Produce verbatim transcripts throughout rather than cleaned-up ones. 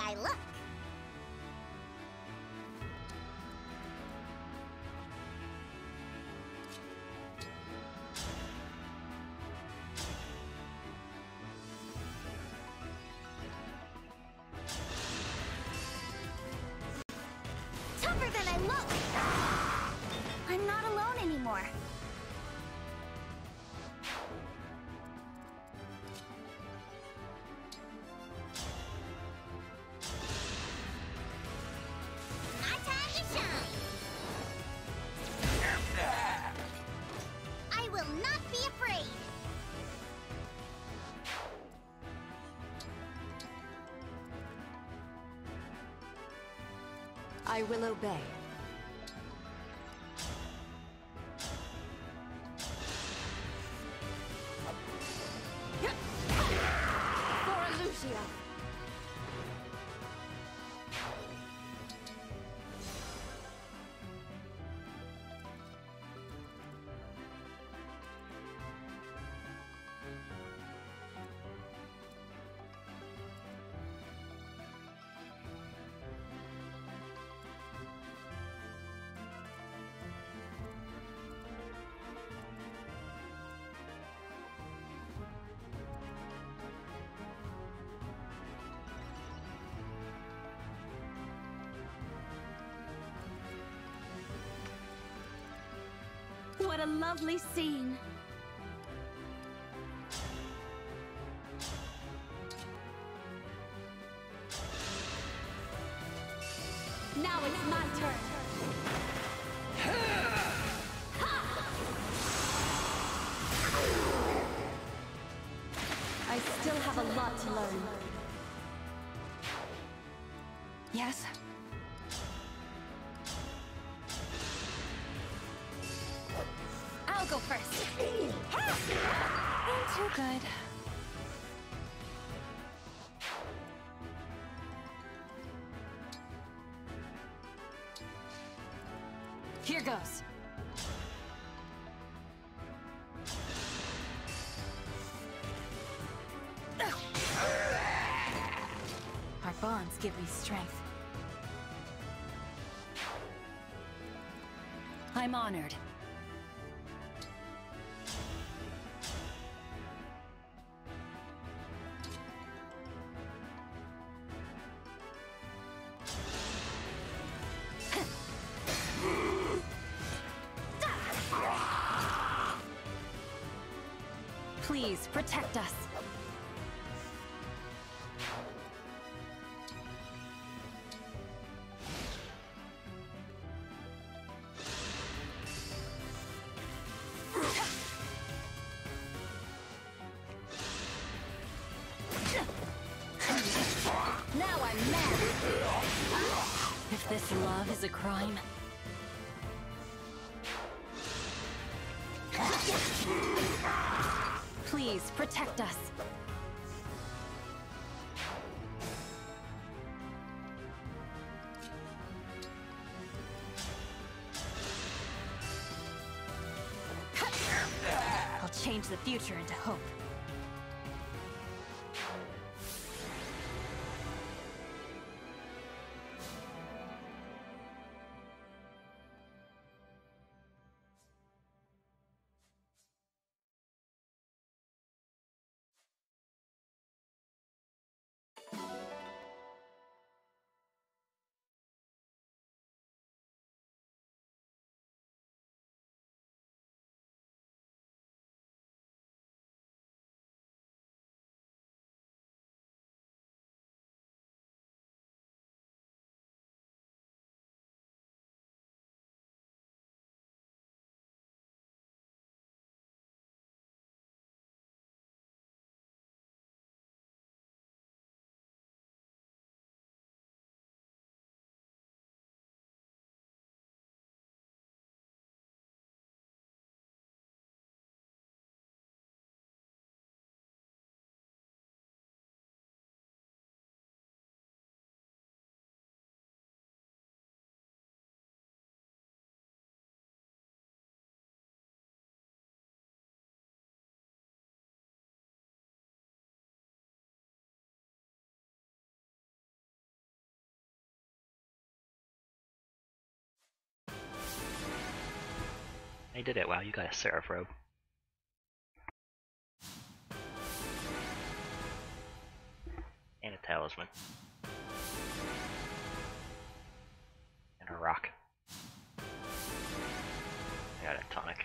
I look. Tougher than I look! I'm not alone anymore. My time to shine! I will not be afraid! I will obey. For Lucia. What a lovely scene! Now it's my turn! I still have a lot to learn. Yes? I'll go first. I'm too good. Here goes. Our bonds give me strength. I'm honored. Please, protect us. Now I'm mad. If this love is a crime... Please, protect us. I'll change the future into hope. I did it. Wow, you got a Seraph robe. And a talisman. And a rock. I got a tonic.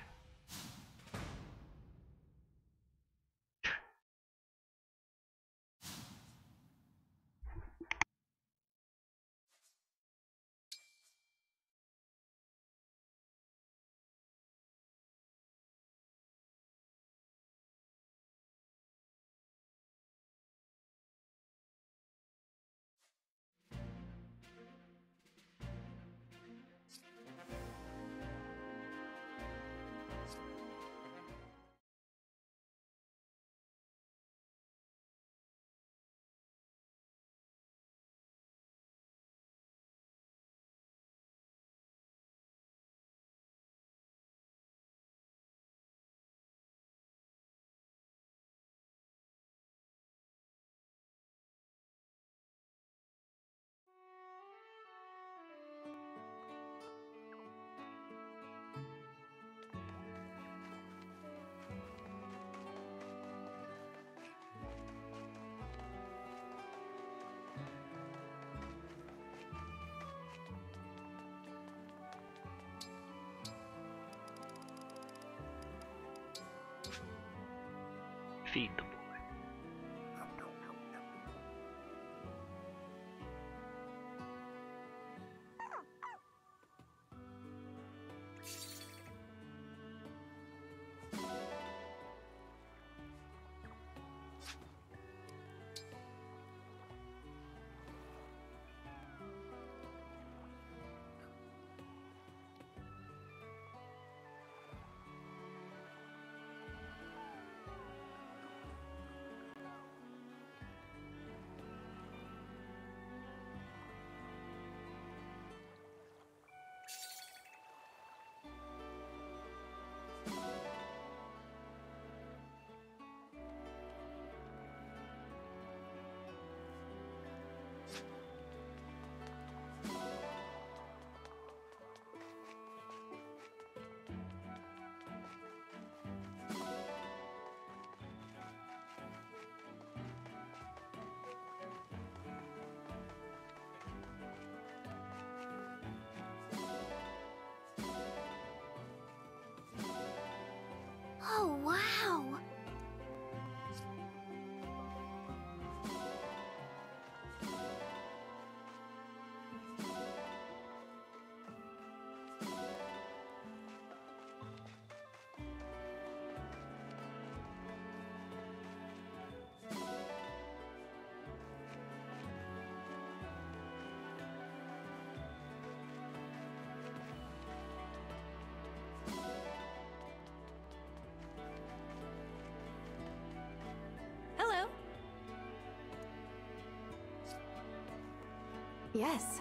Feed the boy. Oh, wow! Hello. Yes.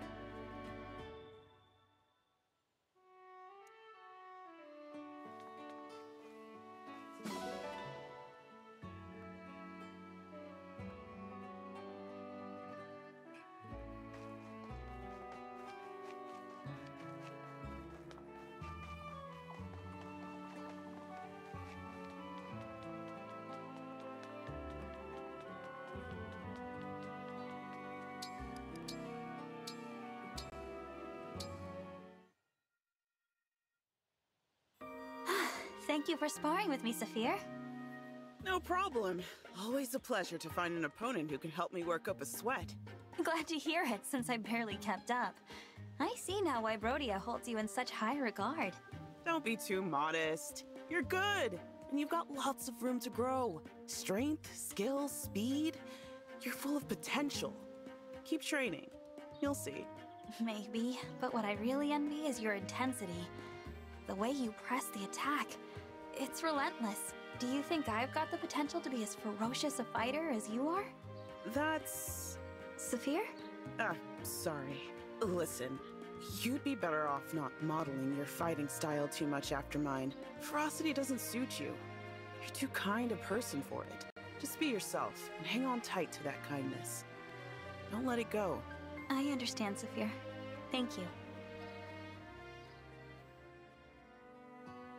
Thank you for sparring with me, Saphir. No problem. Always a pleasure to find an opponent who can help me work up a sweat. Glad to hear it, since I barely kept up. I see now why Brodia holds you in such high regard. Don't be too modest. You're good, and you've got lots of room to grow. Strength, skill, speed. You're full of potential. Keep training. You'll see. Maybe, but what I really envy is your intensity. The way you press the attack. It's relentless. Do you think I've got the potential to be as ferocious a fighter as you are? That's... Saphir? Ah, sorry. Listen, you'd be better off not modeling your fighting style too much after mine. Ferocity doesn't suit you. You're too kind a person for it. Just be yourself and hang on tight to that kindness. Don't let it go. I understand, Saphir. Thank you.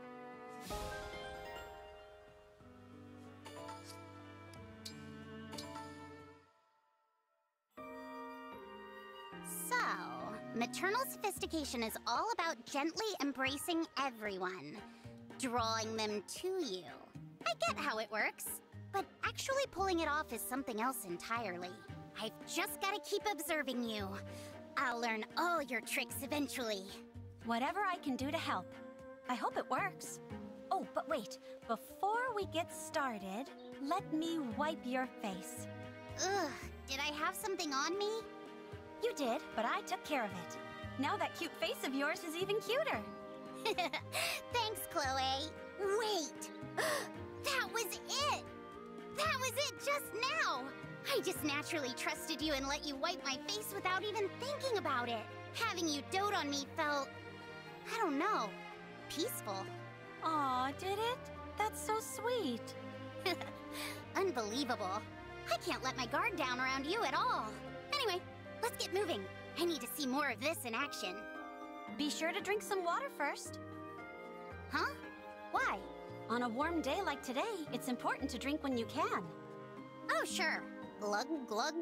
So, maternal sophistication is all about gently embracing everyone, drawing them to you. I get how it works, but actually pulling it off is something else entirely. I've just gotta keep observing you. I'll learn all your tricks eventually. Whatever I can do to help. I hope it works. Oh, but wait. Before we get started, let me wipe your face. Ugh, did I have something on me? You did, but I took care of it. Now that cute face of yours is even cuter. Thanks, Chloe. Wait! That was it! That was it just now! I just naturally trusted you and let you wipe my face without even thinking about it. Having you dote on me felt... I don't know... peaceful. Aw, did it? That's so sweet. Unbelievable. I can't let my guard down around you at all. Anyway, let's get moving. I need to see more of this in action. Be sure to drink some water first. Huh? Why? On a warm day like today, it's important to drink when you can. Oh, sure. Glug, glug.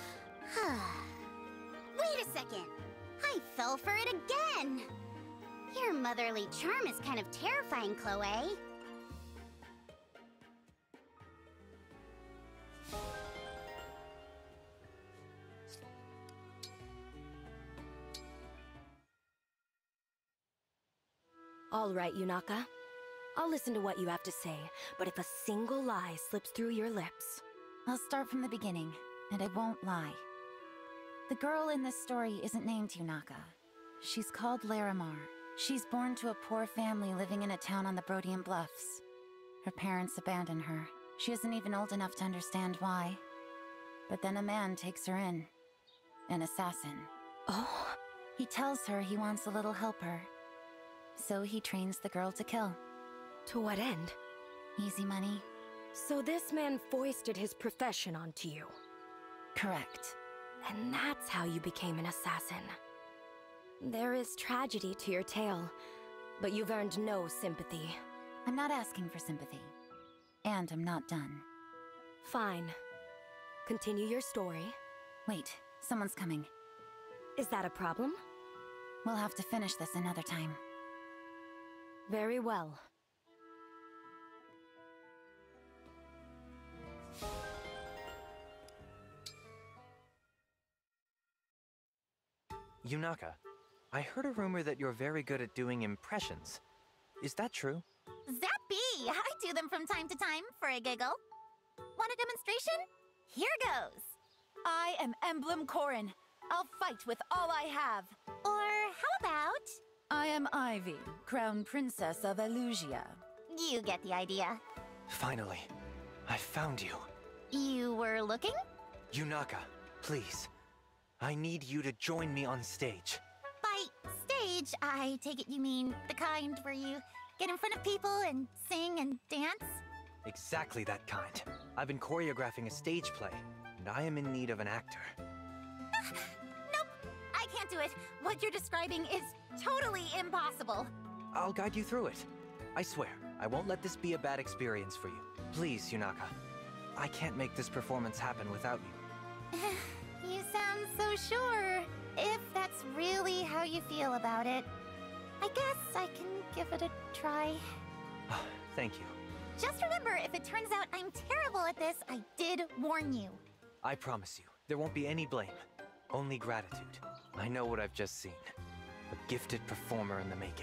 Wait a second. I fell for it again. Your motherly charm is kind of terrifying, Chloe. All right, Yunaka. I'll listen to what you have to say, but if a single lie slips through your lips... I'll start from the beginning, and I won't lie. The girl in this story isn't named Yunaka. She's called Larimar. She's born to a poor family living in a town on the Brodian Bluffs. Her parents abandon her. She isn't even old enough to understand why. But then a man takes her in. An assassin. Oh? He tells her he wants a little helper. So he trains the girl to kill. To what end? Easy money. So this man foisted his profession onto you. Correct. And that's how you became an assassin. There is tragedy to your tale, but you've earned no sympathy. I'm not asking for sympathy. And I'm not done. Fine. Continue your story. Wait, someone's coming. Is that a problem? We'll have to finish this another time. Very well. Yunaka, I heard a rumor that you're very good at doing impressions. Is that true? Zappy! I do them from time to time for a giggle. Want a demonstration? Here goes. I am Emblem Corrin. I'll fight with all I have. Or how about... I am Ivy, Crown Princess of Elusia. You get the idea. Finally, I found you. You were looking? Yunaka, please. I need you to join me on stage. By stage, I take it you mean the kind where you get in front of people and sing and dance? Exactly that kind. I've been choreographing a stage play, and I am in need of an actor. Nope, I can't do it. What you're describing is totally impossible. I'll guide you through it. I swear, I won't let this be a bad experience for you. Please, Yunaka. I can't make this performance happen without you. You sound so sure. If that's really how you feel about it, I guess I can give it a try. Thank you. Just remember, if it turns out I'm terrible at this, I did warn you. I promise you, there won't be any blame. Only gratitude. I know what I've just seen. A gifted performer in the making.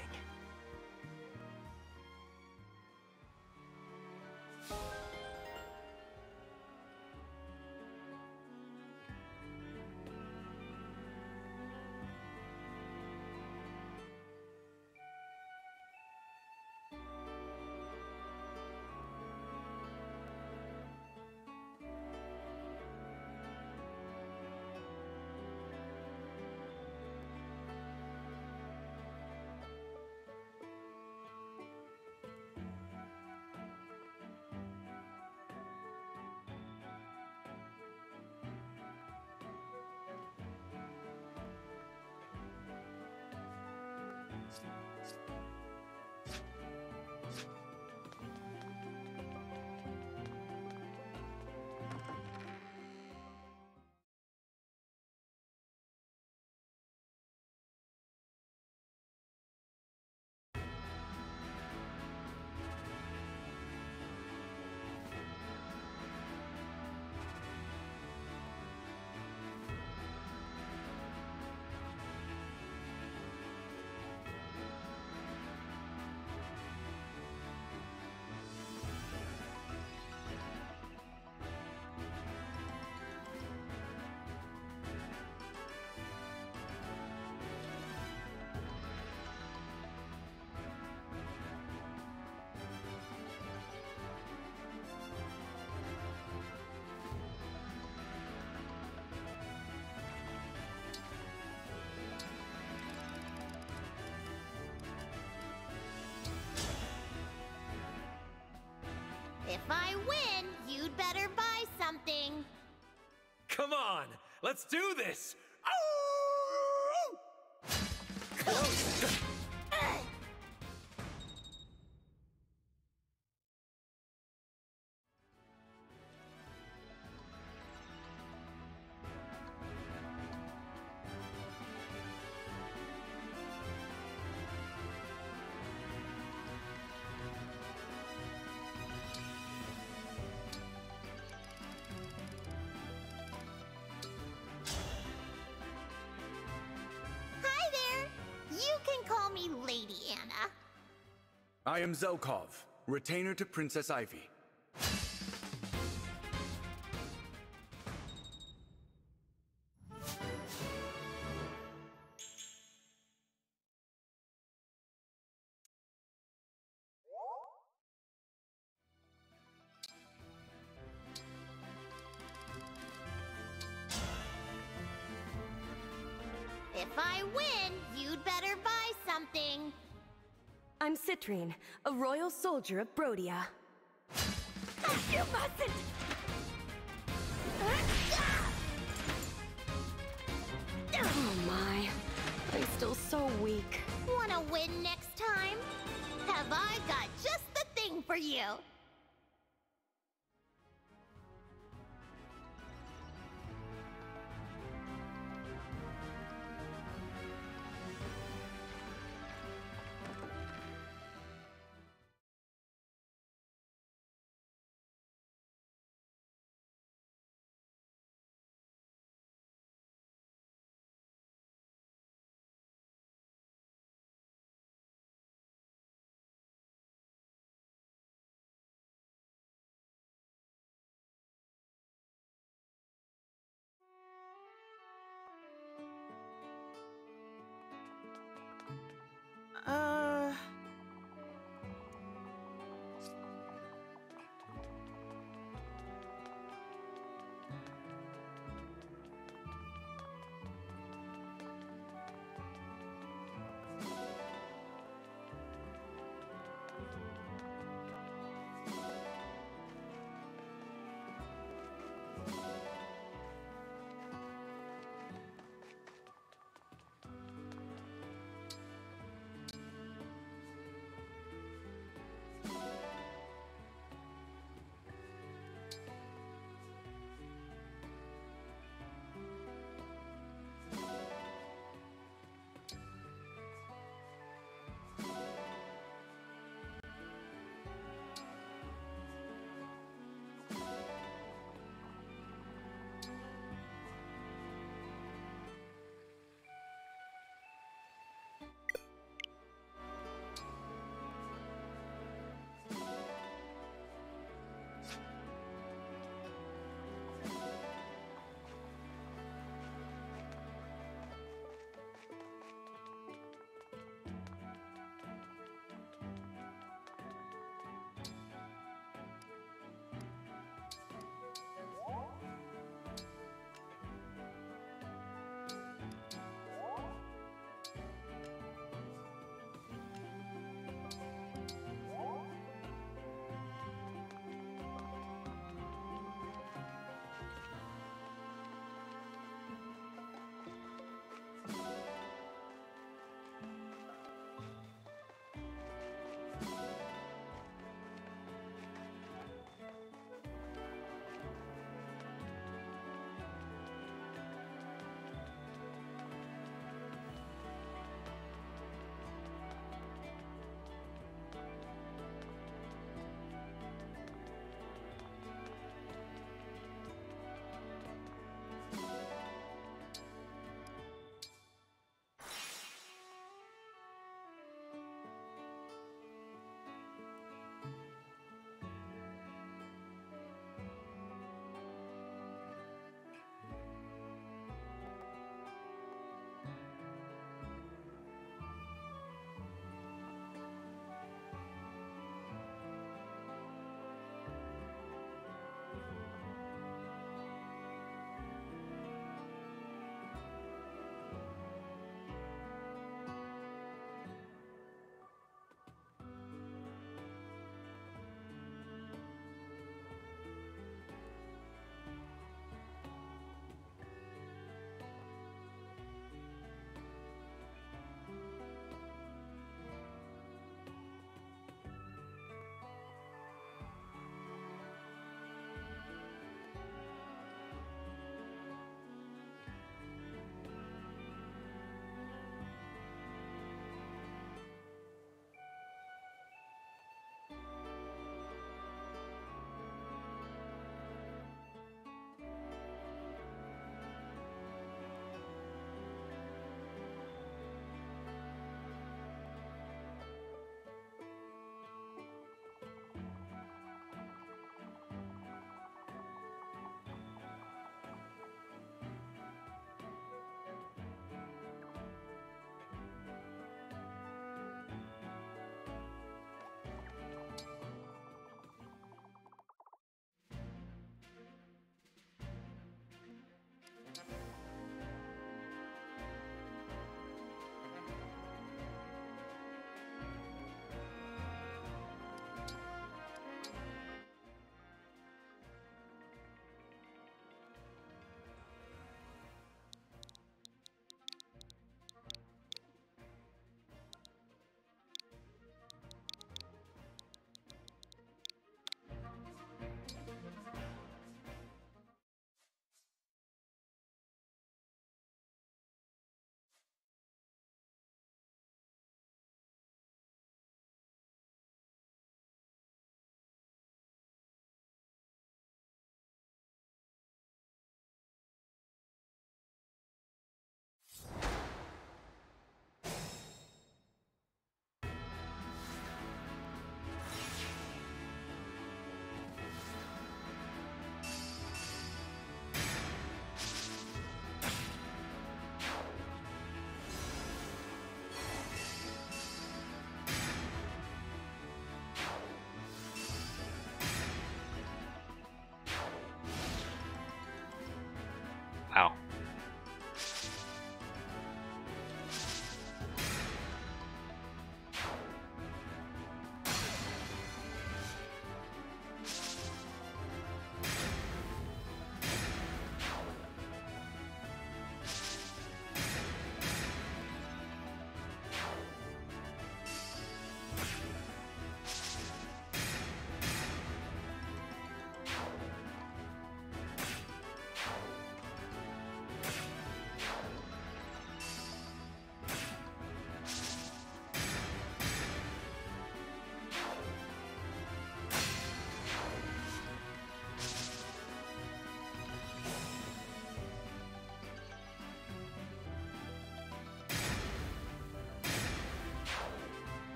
on! Let's do this! Oh! Close! Hi there! You can call me Lady Anna. I am Zelkov, retainer to Princess Ivy. If I win, you'd better buy something. I'm Citrine, a royal soldier of Brodia. You mustn't! Oh my, I'm still so weak. Wanna win next time? Have I got just the thing for you?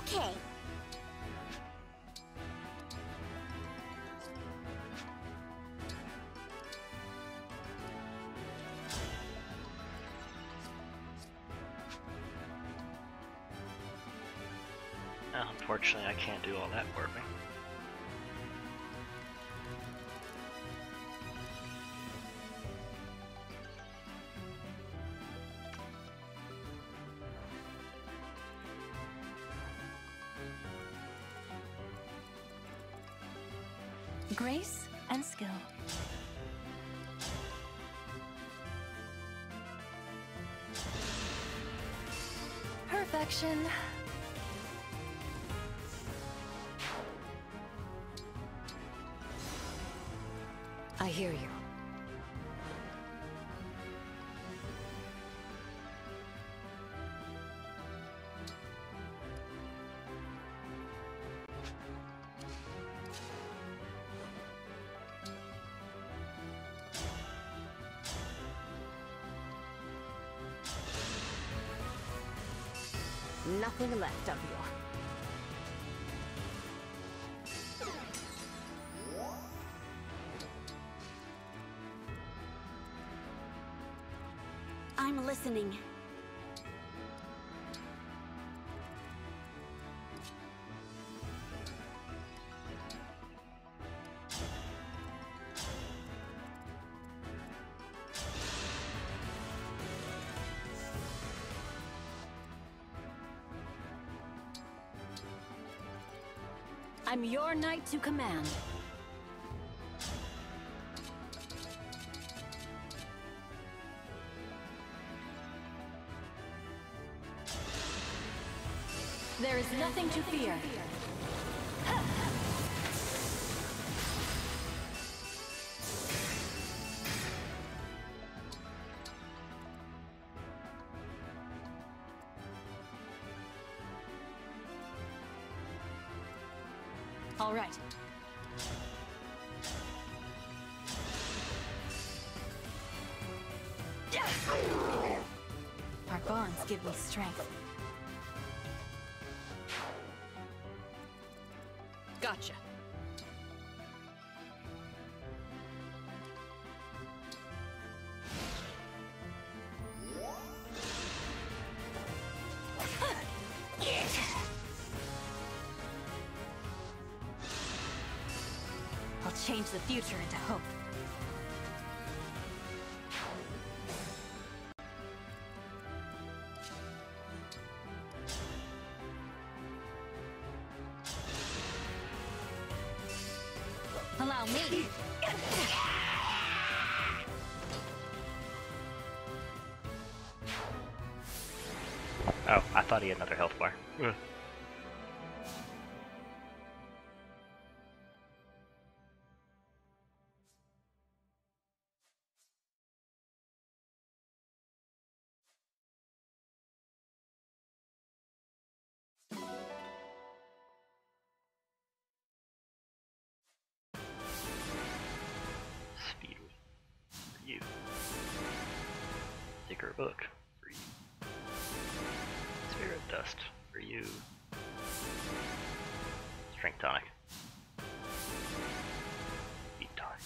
Okay. Uh, unfortunately, I can't do all that warping. Grace and skill. Perfection. I hear you. Nothing left of you. I'm listening. I'm your knight to command. There is nothing to fear. All right. Our bonds give me strength. Gotcha. I'll change the future into hope. Allow me. Oh, I thought he had another health bar. Ugh. Speed for you. Thicker book for you. Spirit dust for you. Strength tonic. Speed tonic.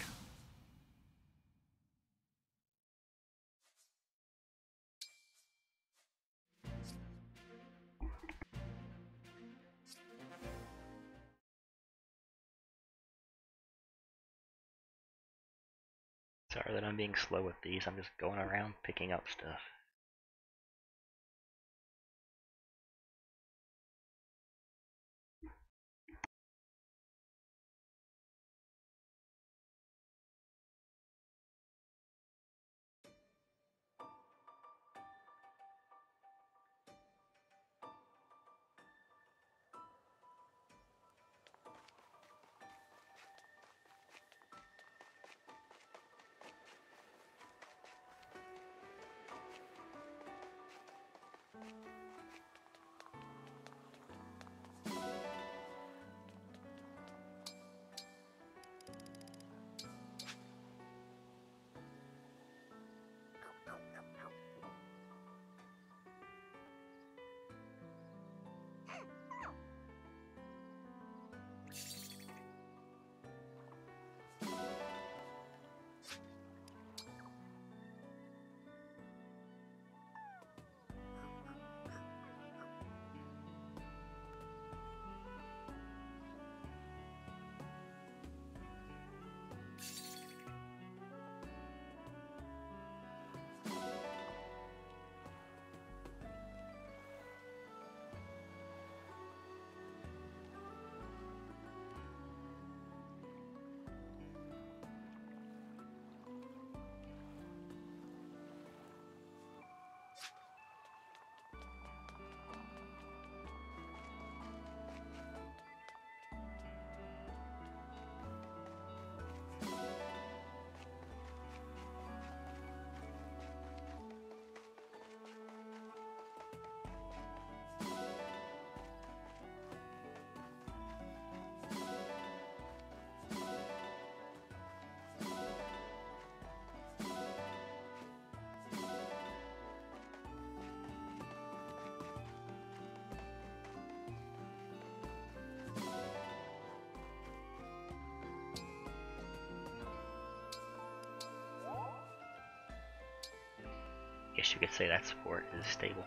Sorry that I'm being slow with these, I'm just going around picking up stuff. could say that support is stable.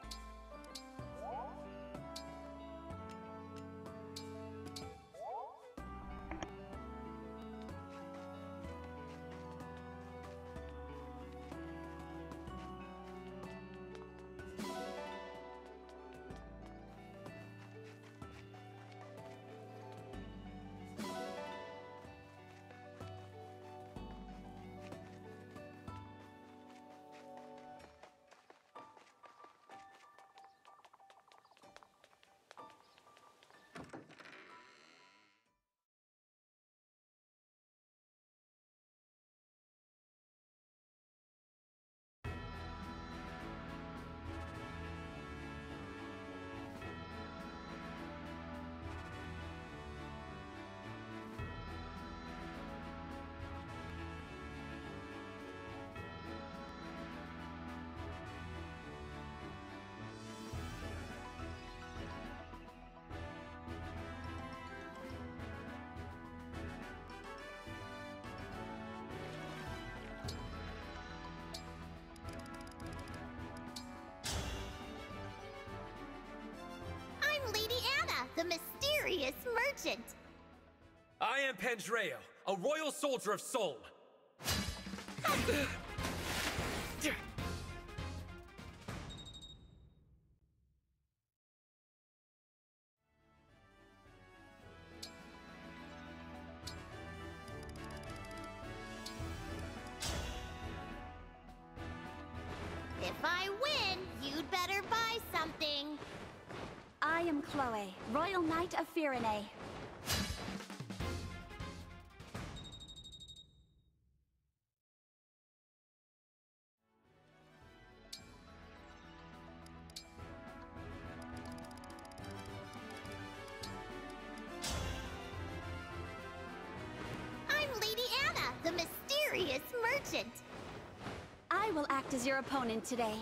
I'm Lady Anna, the mysterious merchant. I am Pandreo, a royal soldier of Sol. If I win, you'd better buy something. I am Chloe, Royal Knight of Firene. I'm Lady Anna, the mysterious merchant. I will act as your opponent today.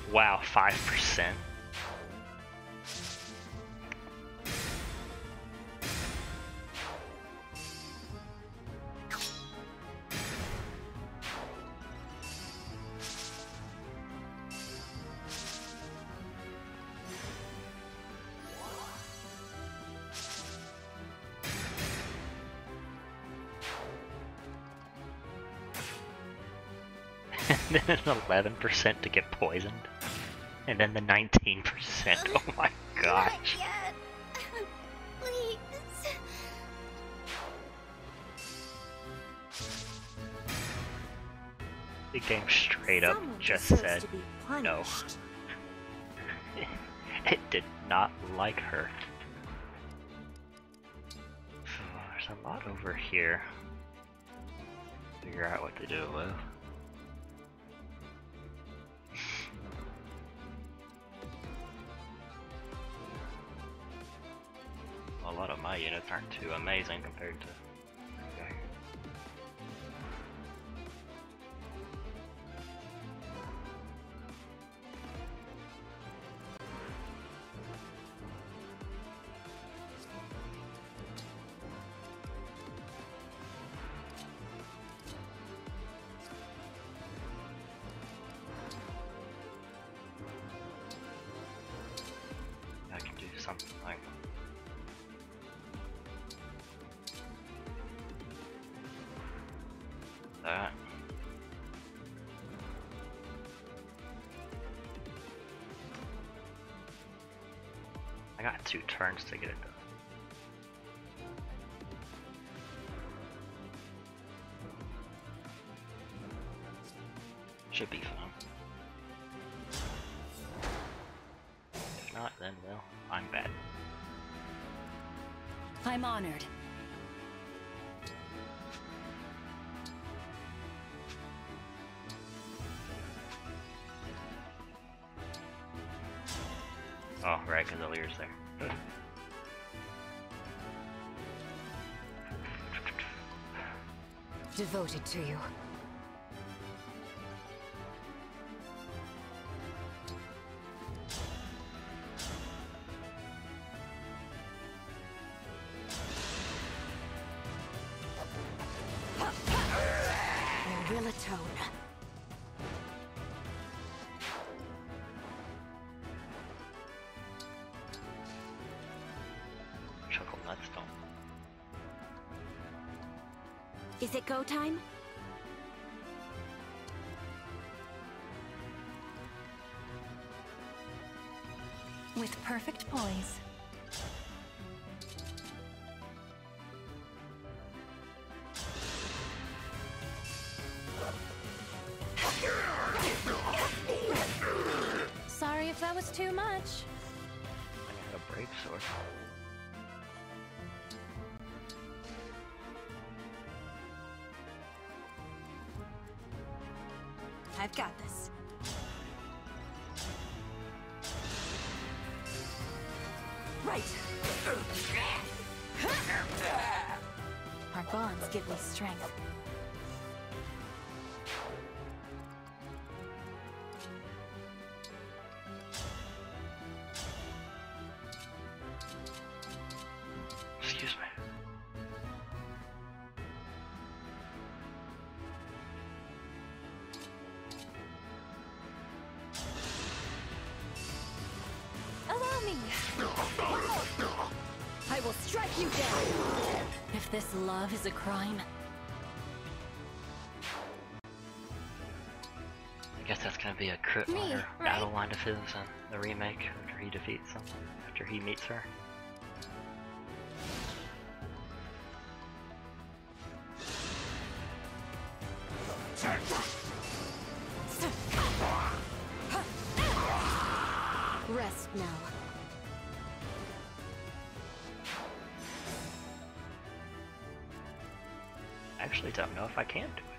Wow, five percent. And then an eleven percent to get poisoned. And then the nineteen percent. Oh my gosh. Not yet. Please. The game straight up Someone just deserves said to be no. punished. It did not like her. So there's a lot over here. Figure out what to do with. A lot of my units aren't too amazing compared to this guy. I can do something like that. I got two turns to get it done. Should be fun. If not, then well, I'm bad. I'm honored. Oh, right, because Alir's there. Good. Devoted to you. Merillatone. Chuckle nuts don't. Is it go time? With perfect poise. Sorry if that was too much. I had a break sword. I've got this. Right. Our bonds give me strength. Excuse me. Allow me. I will strike you down. If this love is a crime, I guess that's gonna be a crit Me, on her right? battle line of his in the remake after he defeats him, after he meets her. rest now. I actually don't know if I can do it.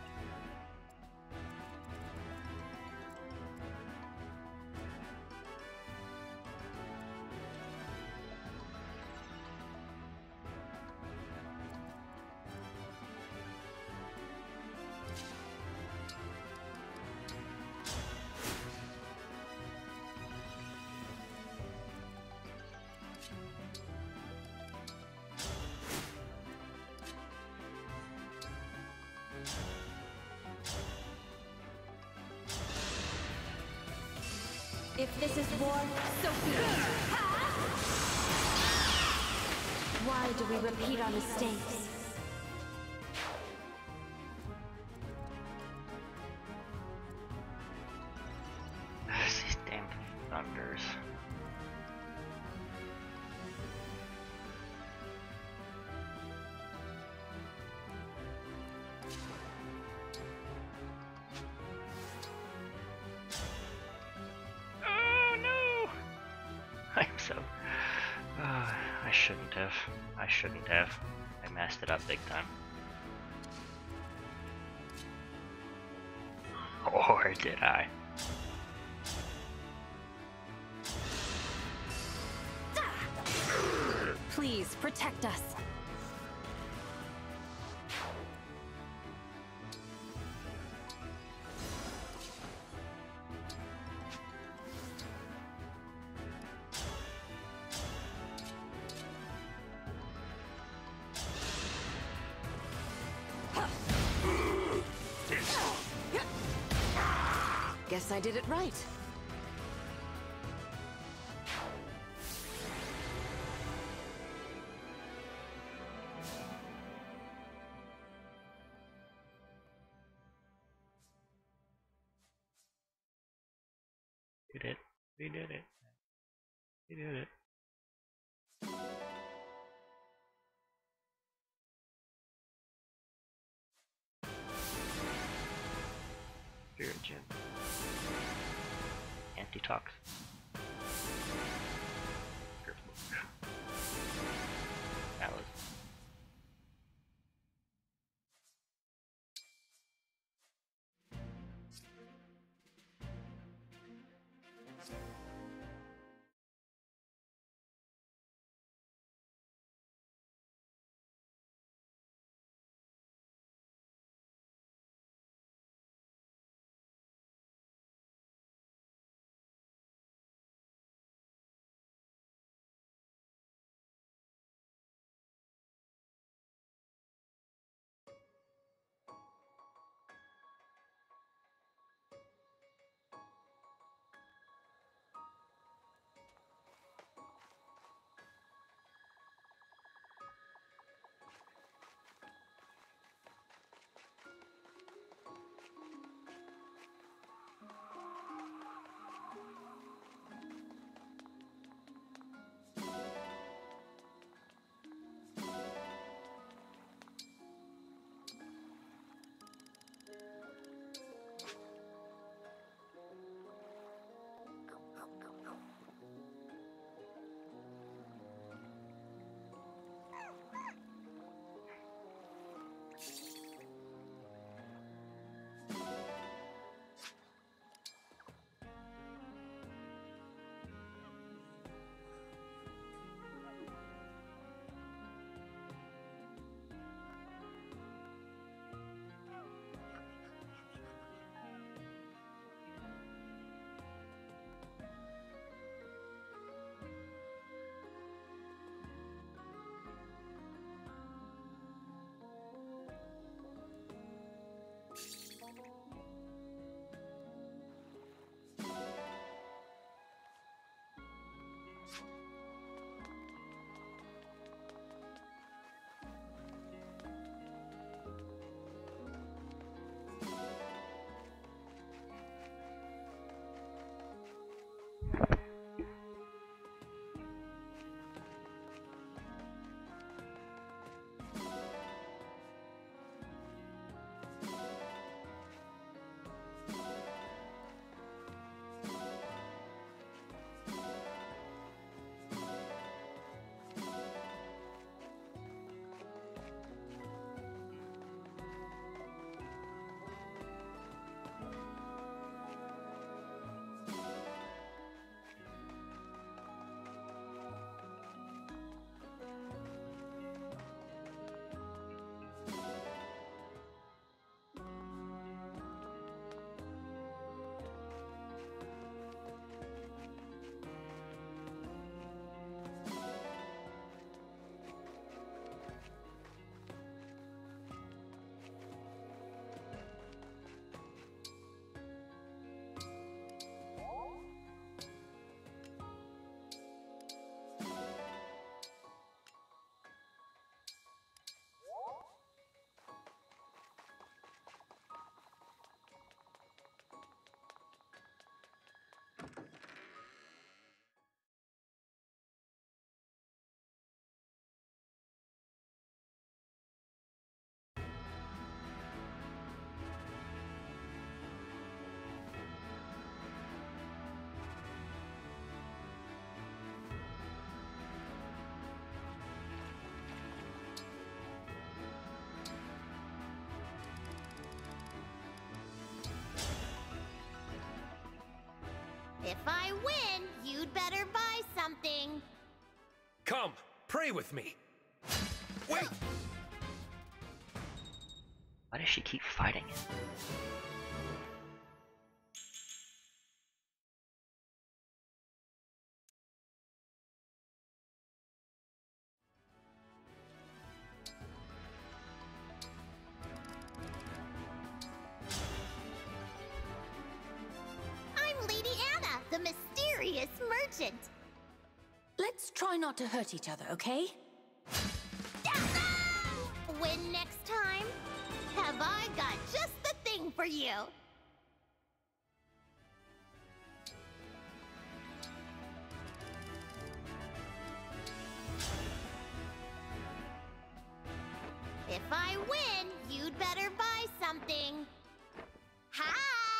If this is war, so be it. Why do we repeat our mistakes? These damn thunders. Oh no! I'm so. Uh, I shouldn't have. I shouldn't have. I messed it up big time. Or did I? Please, protect us. Guess I did it right. We did it. We did it. We did it. Spirit Gem. Anti-tox. That was If I win, you'd better buy something. Come, pray with me. Wait! Why does she keep fighting it? I'm Lady Anna, the mysterious merchant. Let's try not to hurt each other, okay? Win next time? Have I got just the thing for you? If I win, you'd better buy something. Hi!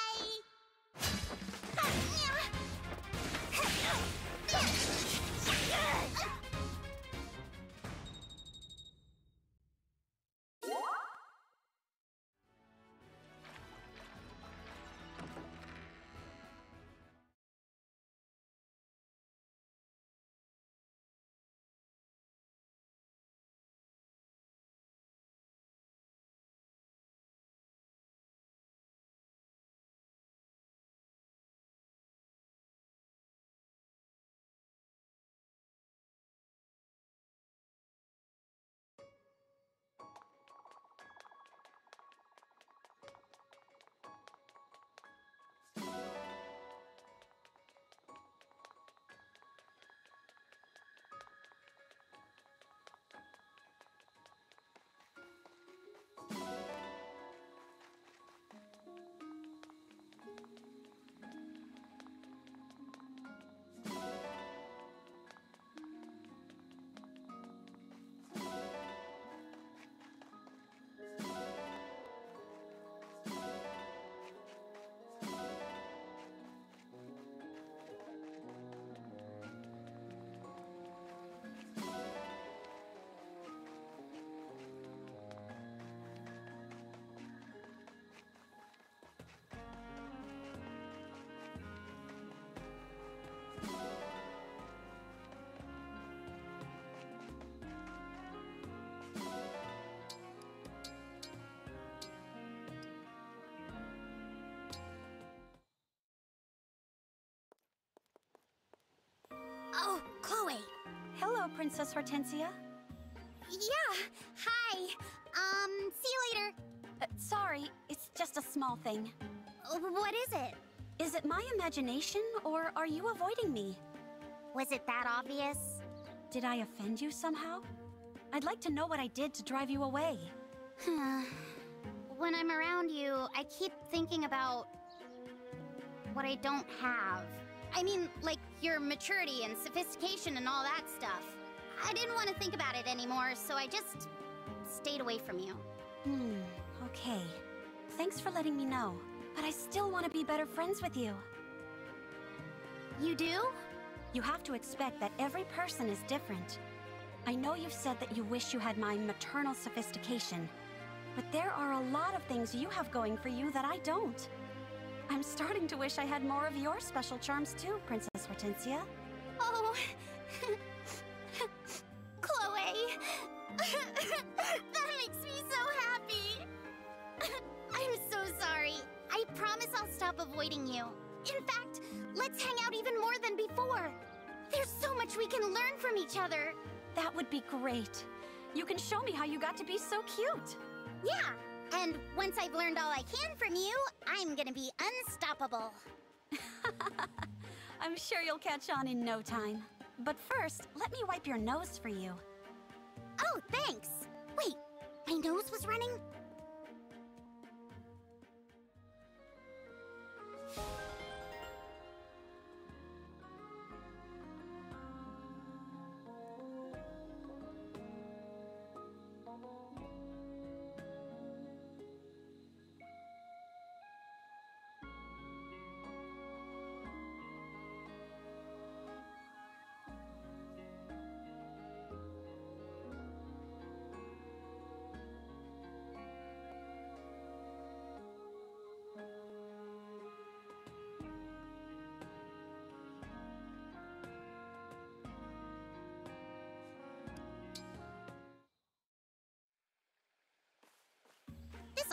Oh, Chloe! Hello, Princess Hortensia. Yeah, hi. Um, see you later. Uh, sorry, it's just a small thing. Uh, What is it? Is it my imagination, or are you avoiding me? Was it that obvious? Did I offend you somehow? I'd like to know what I did to drive you away. When I'm around you, I keep thinking about what I don't have. I mean, like your maturity and sophistication and all that stuff. I didn't want to think about it anymore, so I just stayed away from you. Hmm, okay. Thanks for letting me know, but I still want to be better friends with you. You do? You have to expect that every person is different. I know you've said that you wish you had my maternal sophistication, but there are a lot of things you have going for you that I don't. I'm starting to wish I had more of your special charms too, Princess Hortensia. Oh, Chloe, that makes me so happy. I'm so sorry. I promise I'll stop avoiding you. In fact, let's hang out even more than before. There's so much we can learn from each other. That would be great. You can show me how you got to be so cute. Yeah, and once I've learned all I can from you, I'm gonna be unstoppable. I'm sure you'll catch on in no time. But first, let me wipe your nose for you. Oh, thanks. Wait, my nose was running?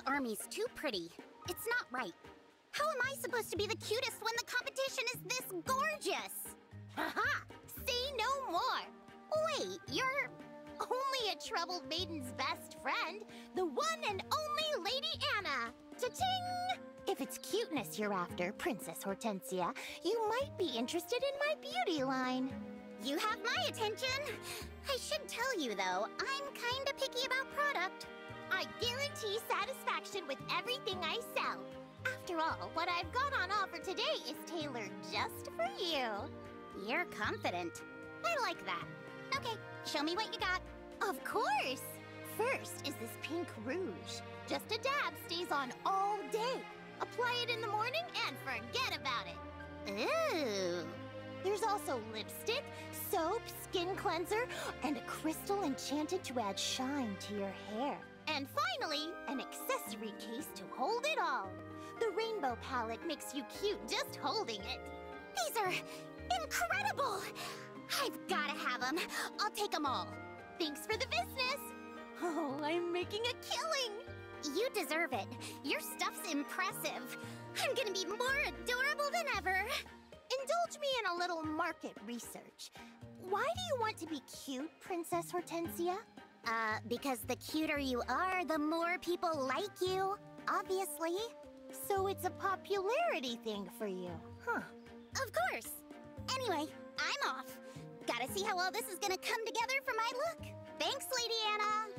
army's too pretty. It's not right. How am I supposed to be the cutest when the competition is this gorgeous? Haha! Say no more! Wait, you're only a troubled maiden's best friend, the one and only Lady Anna! Cha-ching! If it's cuteness you're after, Princess Hortensia, you might be interested in my beauty line. You have my attention! I should tell you, though, I'm kinda picky about product. I guarantee satisfaction with everything I sell. After all, what I've got on offer today is tailored just for you. You're confident. I like that. Okay, show me what you got. Of course! First is this pink rouge. Just a dab stays on all day. Apply it in the morning and forget about it. Ooh. There's also lipstick, soap, skin cleanser, and a crystal enchanted to add shine to your hair. And finally, an accessory case to hold it all. The rainbow palette makes you cute just holding it. These are incredible! I've gotta have them. I'll take them all. Thanks for the business. Oh, I'm making a killing. You deserve it. Your stuff's impressive. I'm gonna be more adorable than ever. Indulge me in a little market research. Why do you want to be cute, Princess Hortensia? Uh, because the cuter you are, the more people like you. Obviously. So it's a popularity thing for you, huh? Of course. Anyway, I'm off. Gotta see how all this is gonna come together for my look. Thanks, Lady Anna.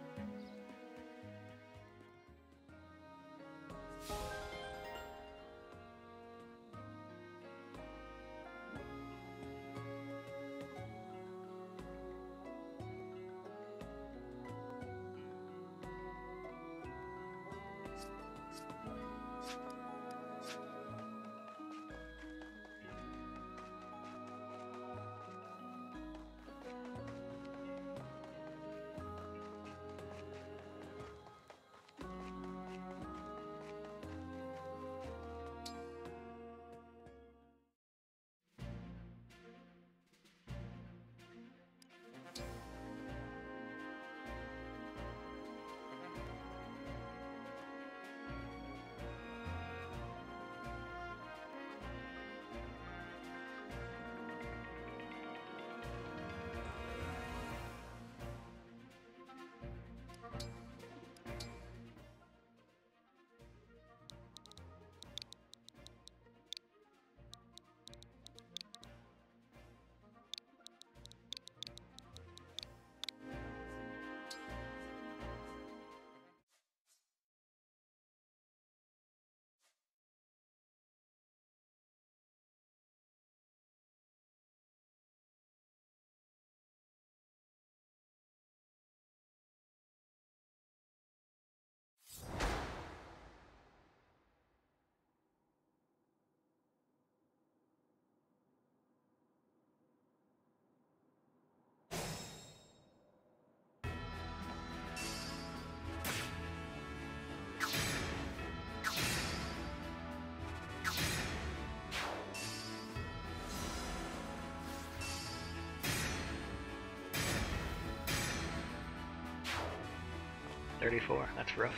thirty-four, that's rough.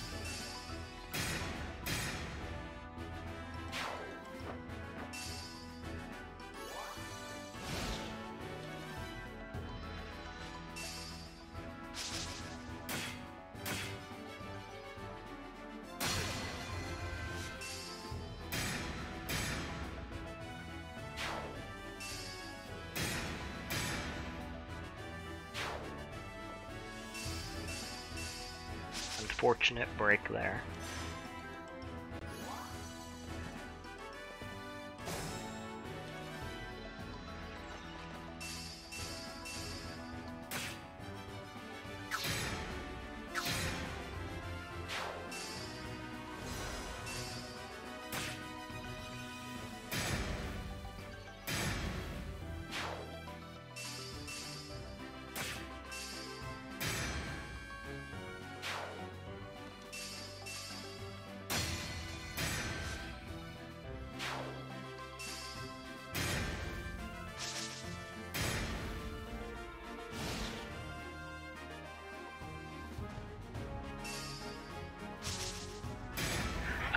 Unfortunate break there.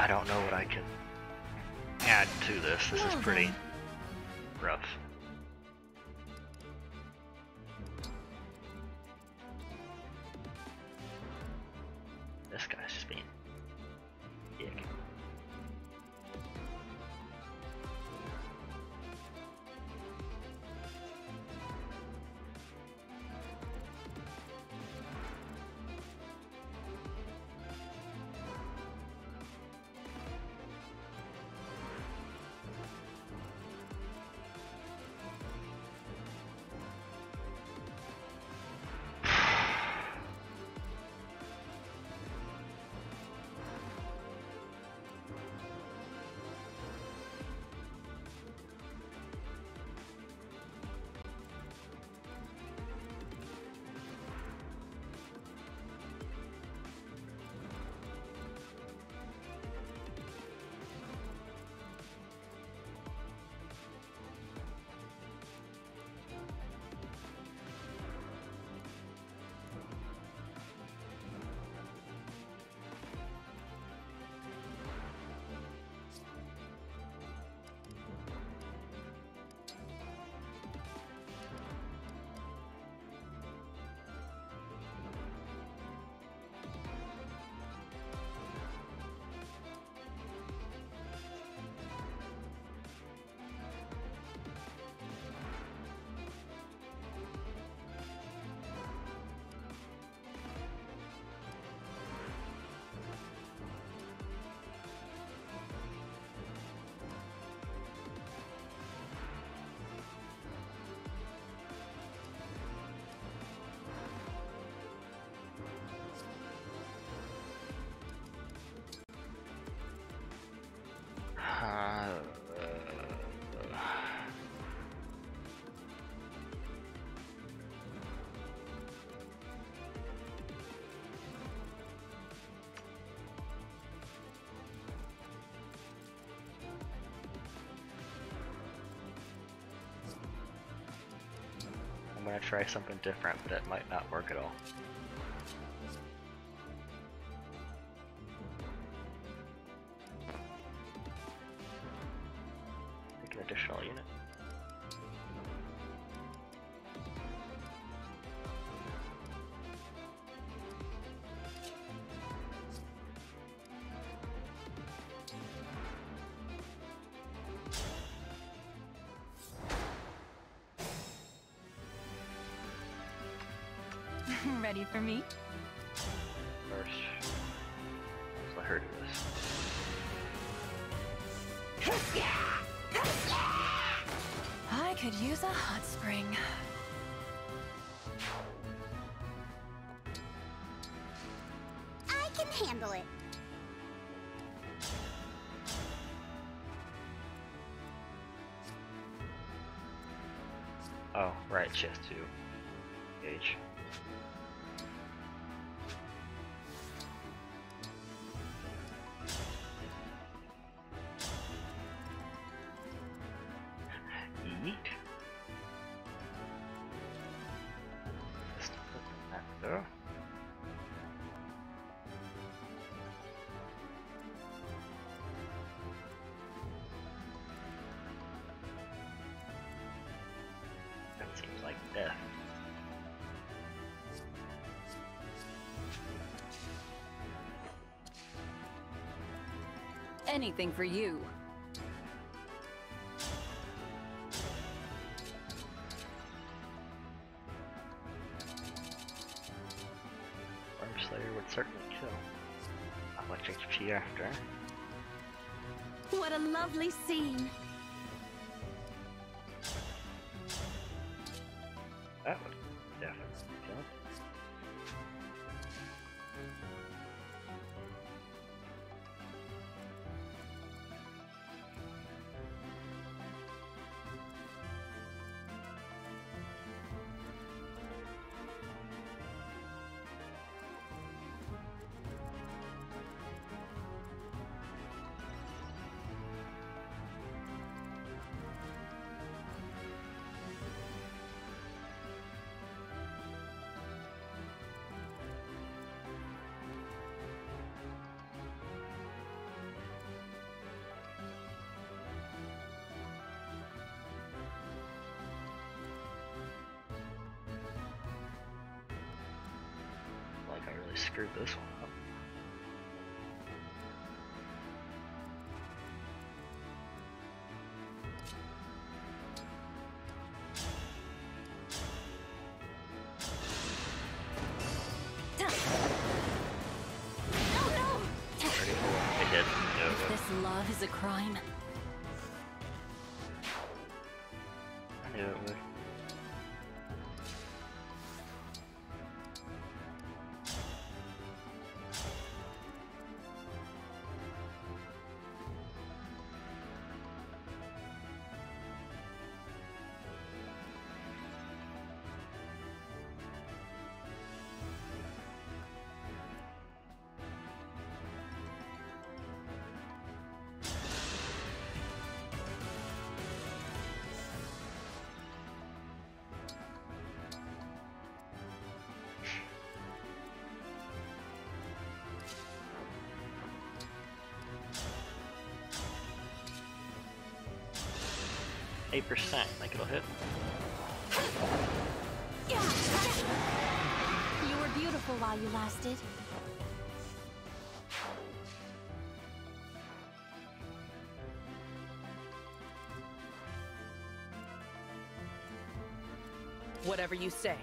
I don't know what I can add to this. This is pretty rough. This guy's just being dick. I'm gonna try something different, but it might not work at all. Make an additional unit. Ready for me? First, I heard of this. I could use a hot spring. I can handle it. Oh, right, she has to engage. Yeet. Just put that there. That seems like death. Anything for you. Wormslayer would certainly kill. How much H P after? What a lovely scene. That would definitely kill. really screwed this one up. Love is a crime. I knew it would. Eight percent, think it'll hit. You were beautiful while you lasted. Whatever you say.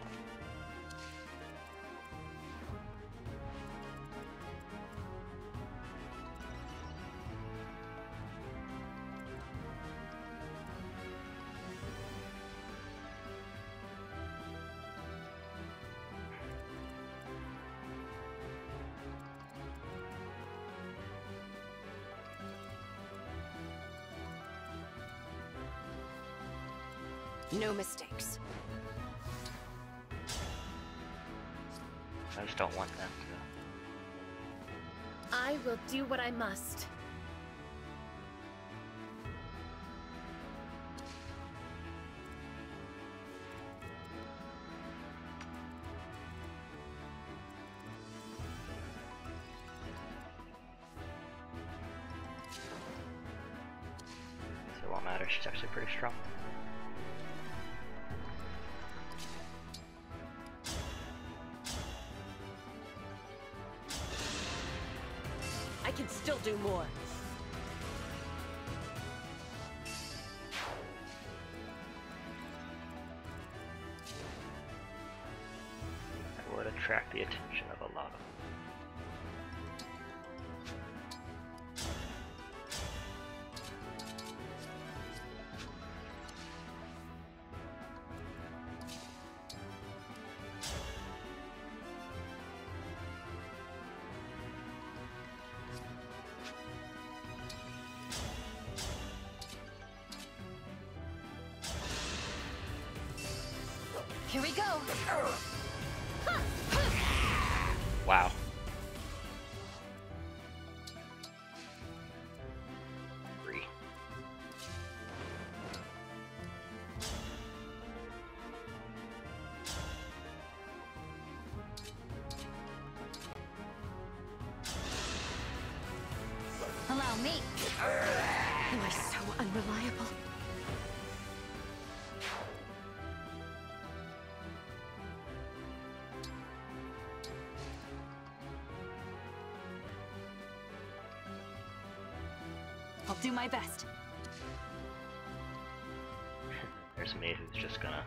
No mistakes. I just don't want them to. I will do what I must. So it won't matter, she's actually pretty strong. I can still do more. That would attract the attention of a lot of them. Here we go. Wow. Three. Allow me. You are so unreliable. I'll do my best. There's me who's just gonna...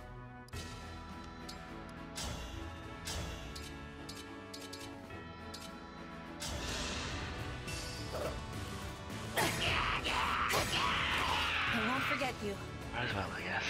I won't forget you. Might as well, I guess.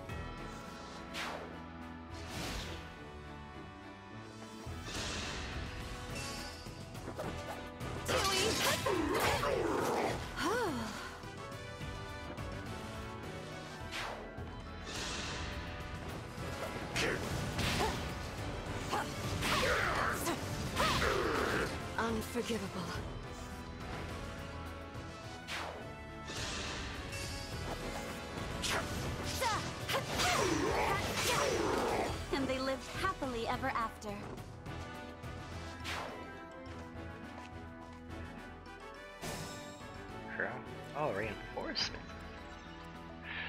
Unforgivable. And they lived happily ever after. Crown? Oh, reinforcement.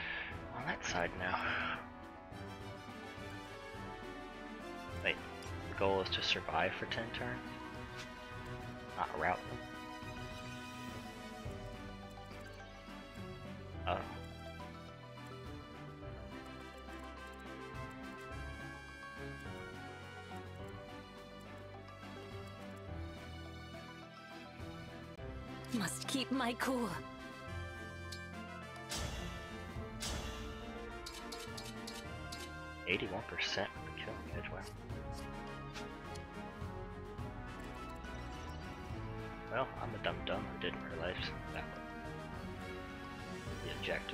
On that side now. Wait, goal is to survive for ten turns, not route them. Oh. Must keep my cool. Eighty-one percent for killing Edgewell. Well, I'm a dum dum who didn't realize that was the objective.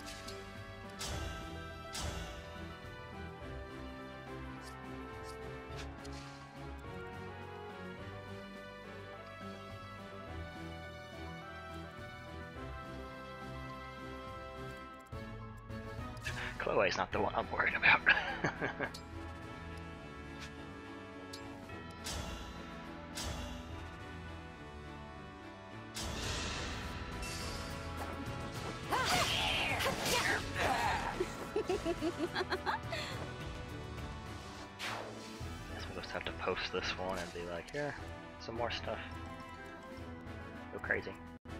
Chloe's not the one I'm worried about. Guess we'll just have to post this one and be like, here, some more stuff. Go crazy.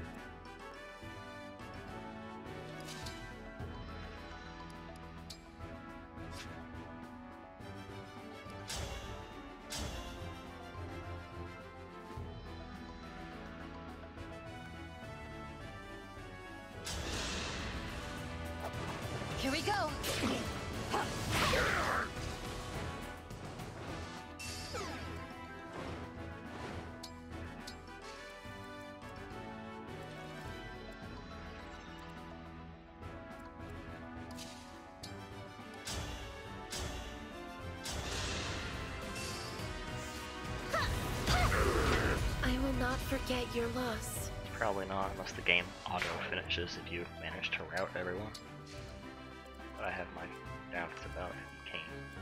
Here we go. I will not forget your loss. Probably not, unless the game auto finishes if you manage to route everyone. But I have my doubts about Kane.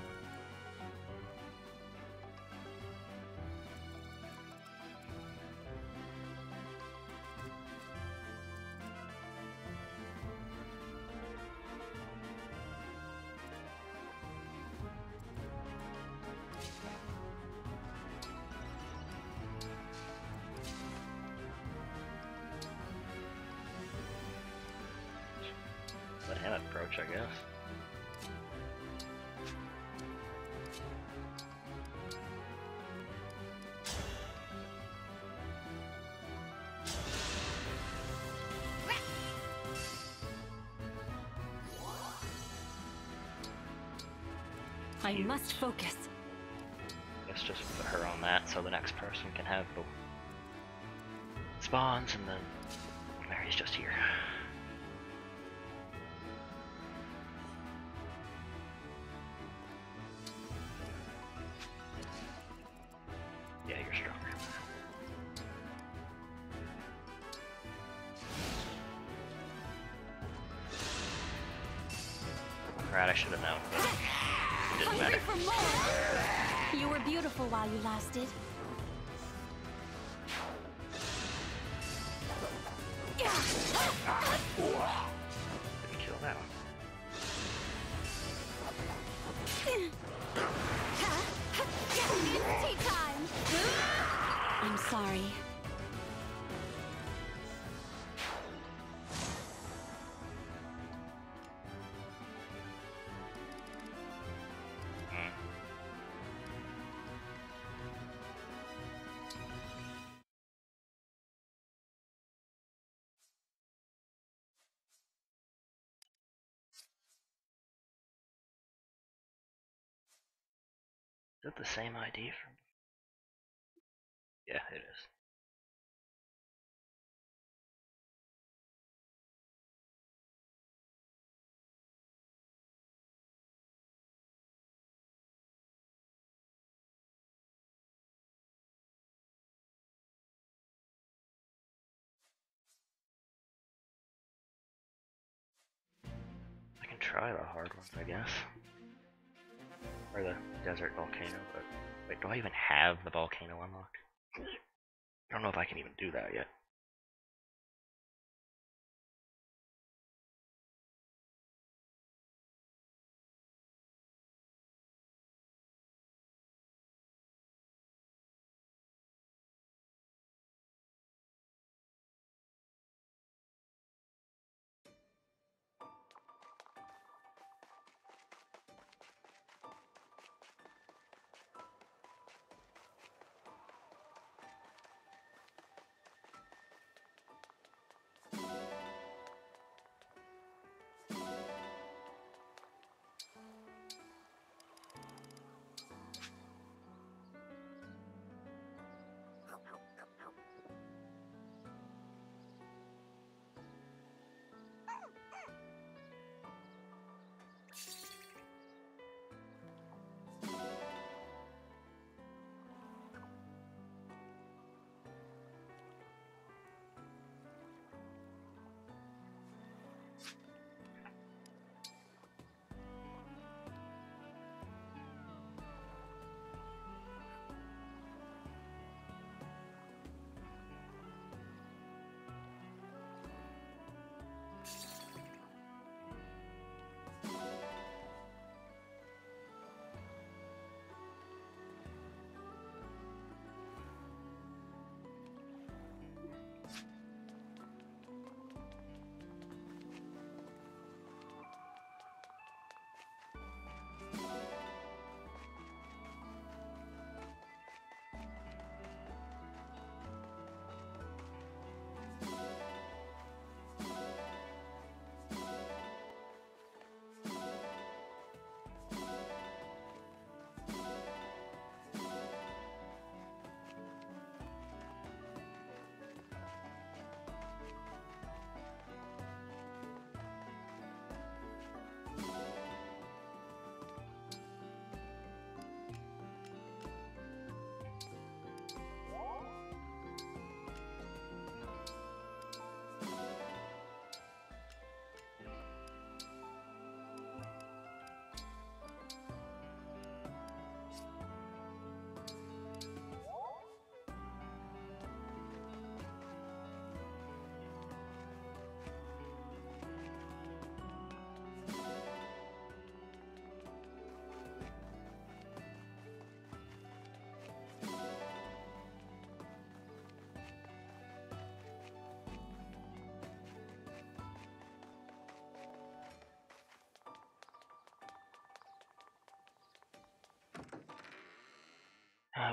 Let him approach, I guess. I must focus. Let's just put her on that so the next person can have the spawns, and then Mary's just here. Yeah, you're stronger. Right, I should have known, but it didn't matter. For more. You were beautiful while you lasted. Didn't kill that one. It's tea time. I'm sorry. Is it the same I D from? Yeah, it is. I can try the hard ones, I guess. Or the desert volcano, but wait, do I even have the volcano unlocked? I don't know if I can even do that yet.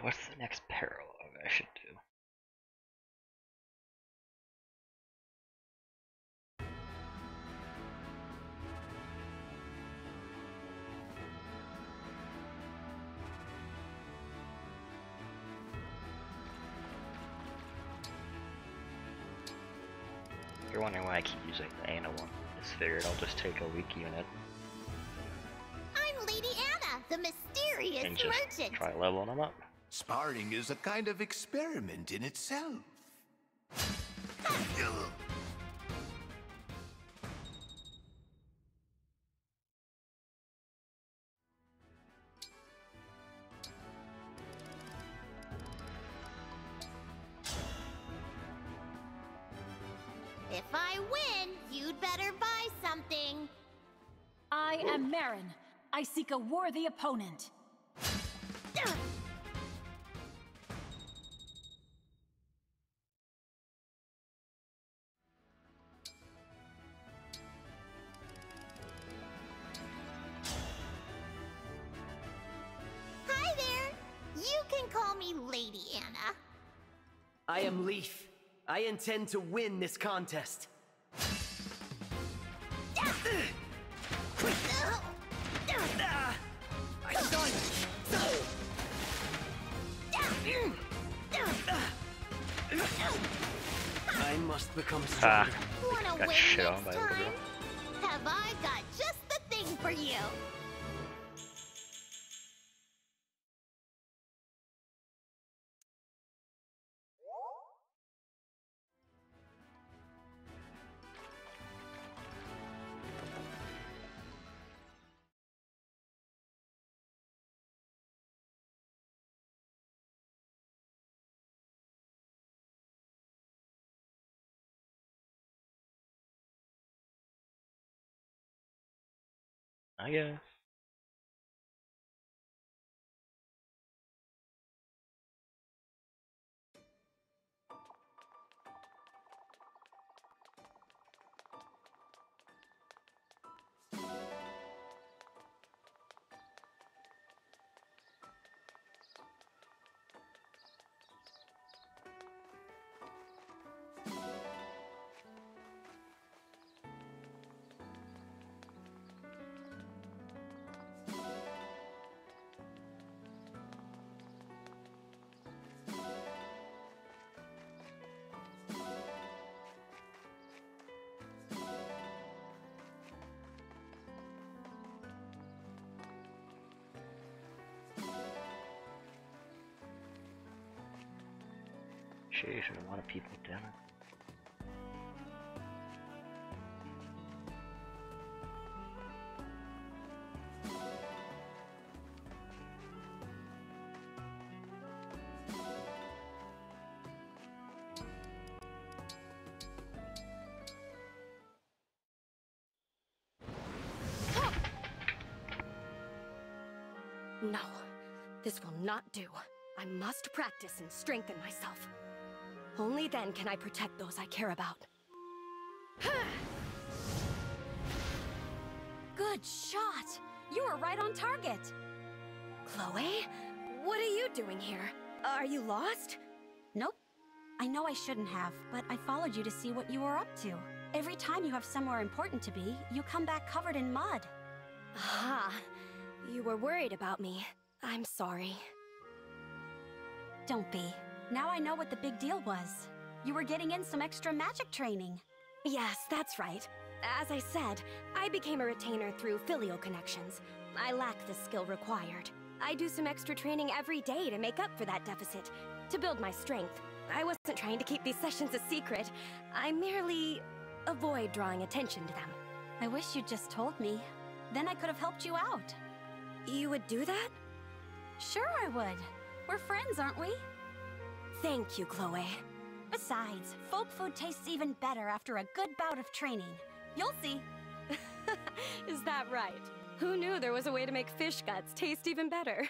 what's the next parallel I should do? If you're wondering why I keep using the Anna one, I just figured I'll just take a weak unit I'm Lady Anna, the mysterious and just merchant. try leveling them up. Sparring is a kind of experiment in itself. If I win, you'd better buy something. I am Marin. I seek a worthy opponent. Hi there. You can call me Lady Anna. I am Leaf. I intend to win this contest. I saw you. I must become Ah, stronger. Wanna got win shit on next by a little time? girl. Have I got just the thing for you? I guess. Sheesh, and a lot of people down it. No, this will not do. I must practice and strengthen myself. Only then can I protect those I care about. Good shot! You were right on target! Chloe? What are you doing here? Are you lost? Nope. I know I shouldn't have, but I followed you to see what you were up to. Every time you have somewhere important to be, you come back covered in mud. Ah, you were worried about me. I'm sorry. Don't be. Now I know what the big deal was. You were getting in some extra magic training. Yes, that's right. As I said, I became a retainer through filial connections. I lack the skill required. I do some extra training every day to make up for that deficit, to build my strength. I wasn't trying to keep these sessions a secret. I merely avoid drawing attention to them. I wish you'd just told me. Then I could have helped you out. You would do that? Sure I would. We're friends, aren't we? Thank you, Chloe. Besides, folk food tastes even better after a good bout of training. You'll see. Is that right? Who knew there was a way to make fish guts taste even better?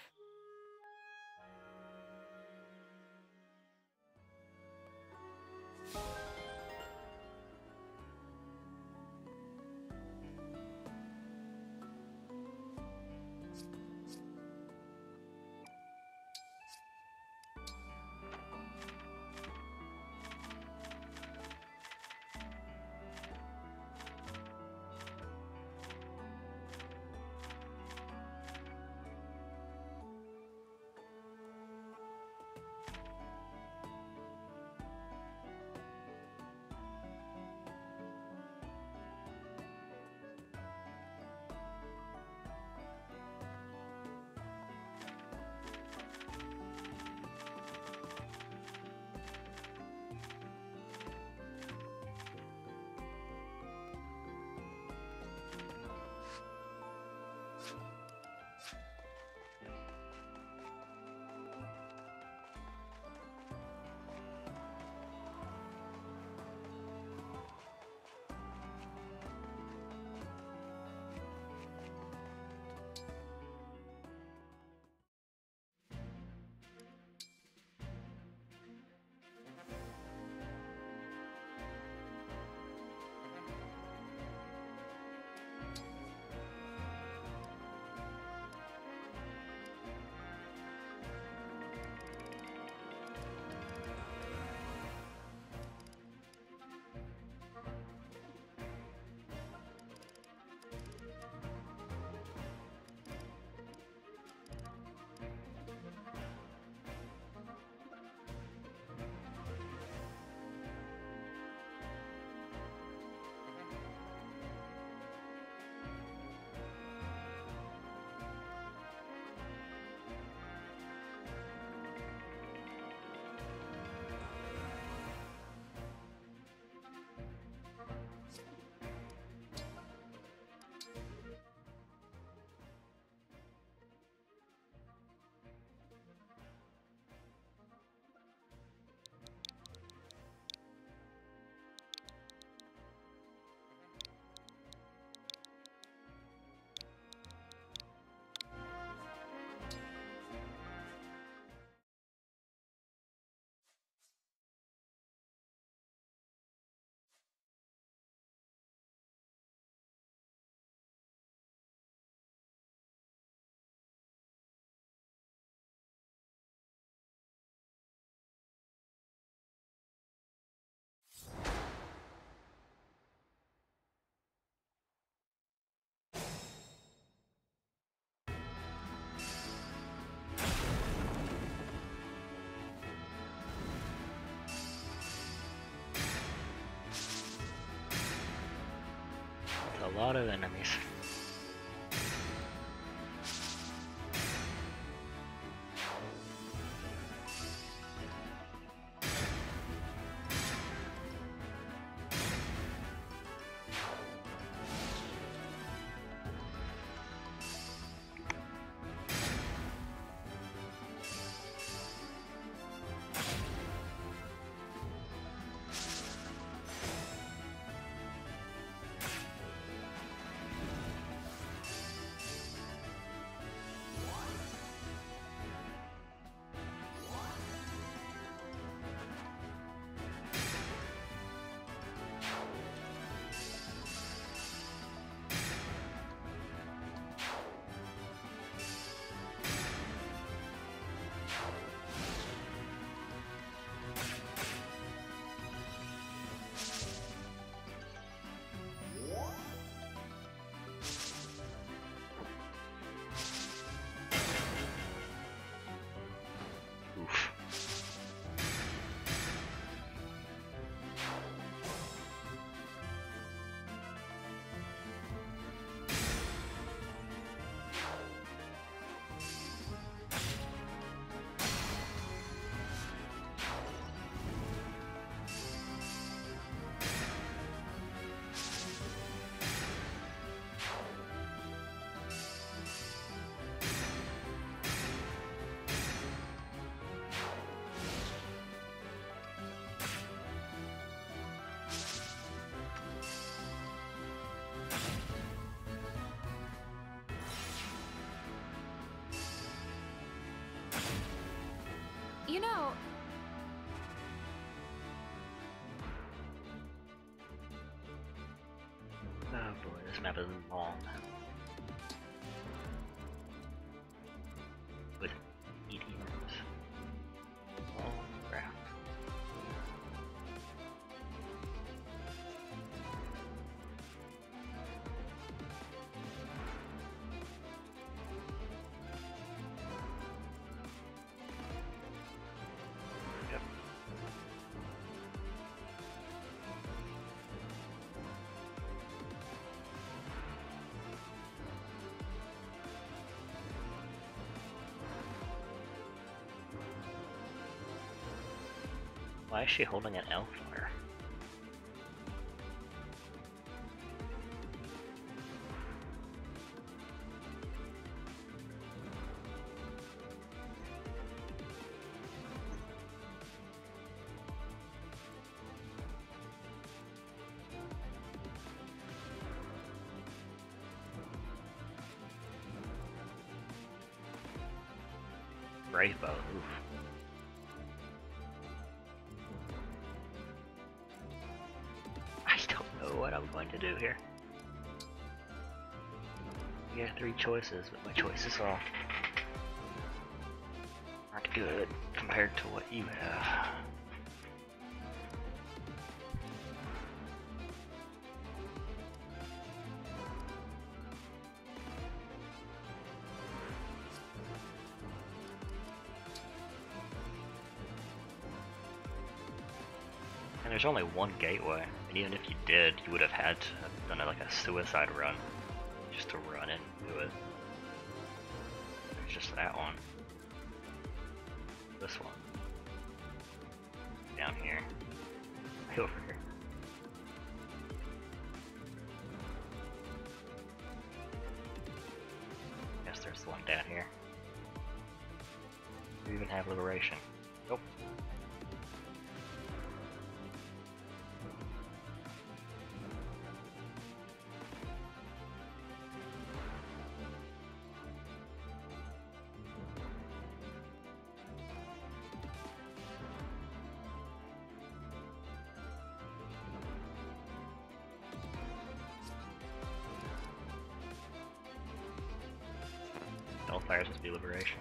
a lot of enemies. You know... Oh boy, this map is long. With E T Ms. Oh crap. Yep. Why is she holding an elf fire? Brave bow, oof. I don't know what I'm going to do here. You got three choices, but my choices all aren't good compared to what you have. And there's only one gateway, and even if you did, you would have had to have done it like a suicide run, just to run into it. There's just that one. This one. Down here. Way over here. Guess there's the one down here. You even have liberation. Nope. Fires must be liberation.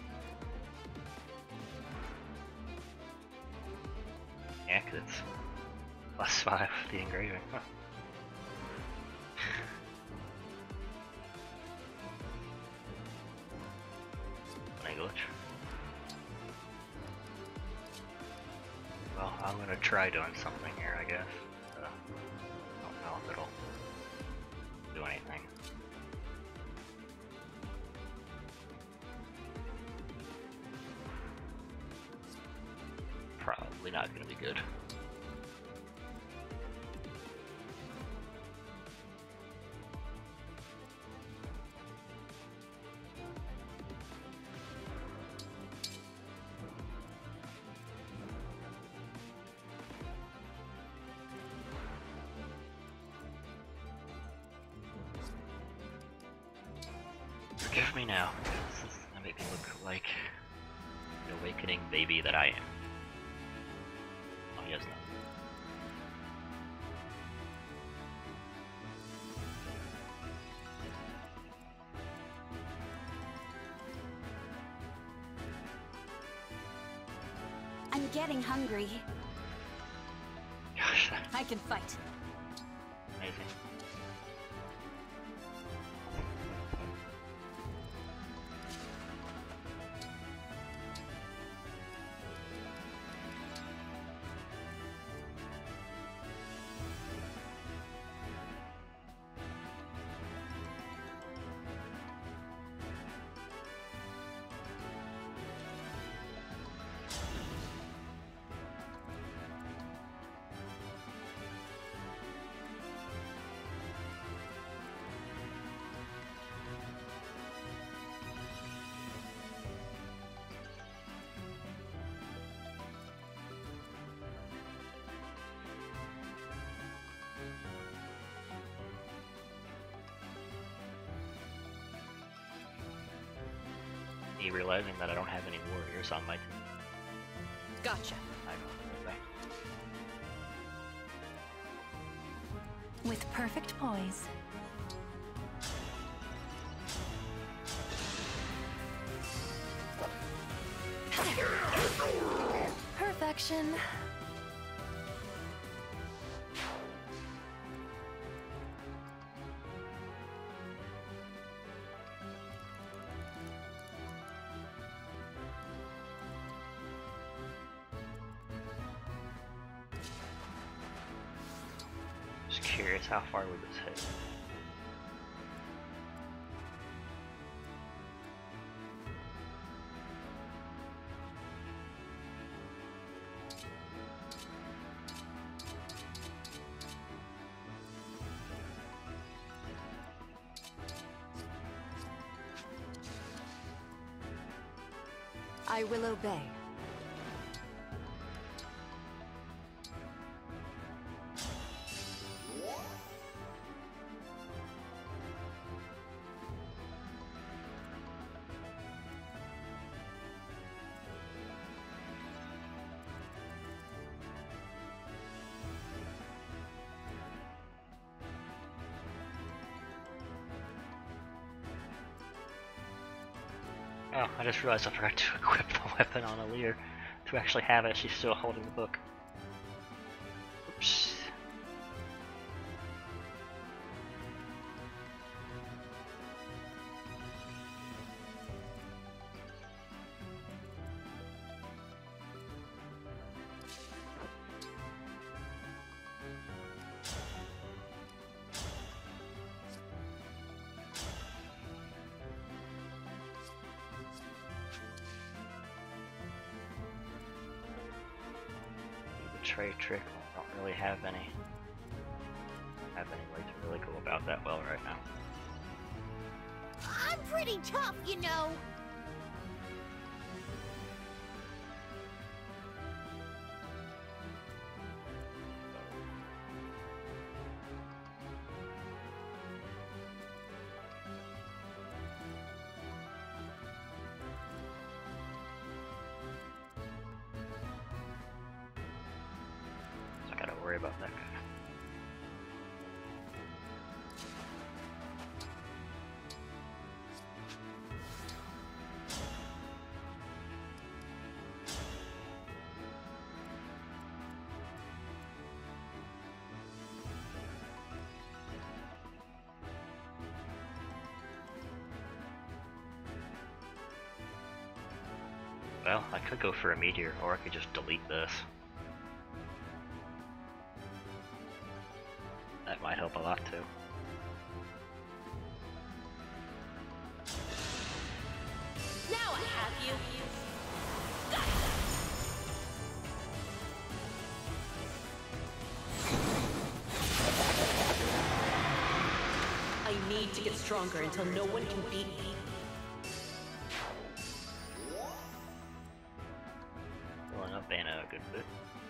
Yeah, cause it's plus five with the engraving. Huh. Funny glitch. Well, I'm gonna try doing something here, I guess. Uh, I don't know if it'll do anything. Probably not gonna be good. Forgive me now. This is gonna make me look like the awakening baby that I am. Oh, yes, no. I'm getting hungry. Gosh, I can fight. amazing. Me realizing that I don't have any warriors on my team. Gotcha. I know. Okay. With perfect poise. Perfection. Just curious, how far would this hit? I will obey. Oh, I just realized I forgot to equip the weapon on Alear. To actually have it, she's still holding the book. Oops. Trade trick. I don't really have any have any way to really go about that well right now. I'm pretty tough, you know. Worry about that guy. Well, I could go for a meteor, or I could just delete this. That might help a lot too. Now I have you. I need to get stronger until no one can beat me. Filling up Anna a good bit.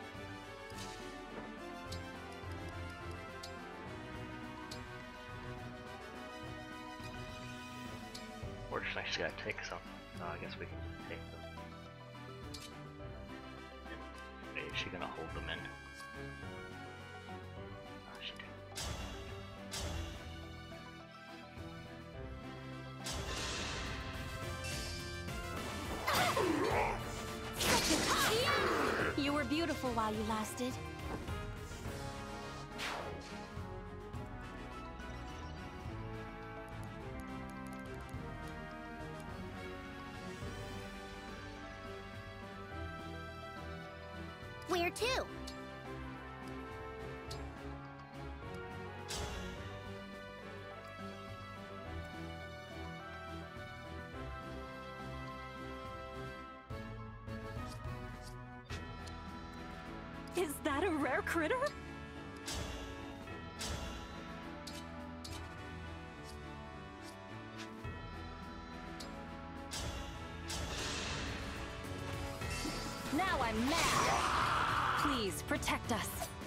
We're just actually gotta take some. So I guess we can just take them. Wait, is she gonna hold them in? Oh, she did. You were beautiful while you lasted. Where to? Is that a rare critter? Now I'm mad! Please, protect us.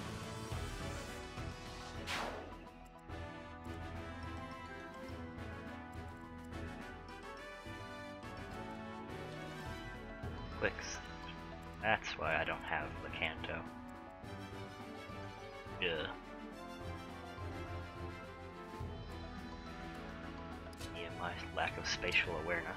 Clicks. That's why I don't have the Kanto. Yeah. Yeah, my lack of spatial awareness.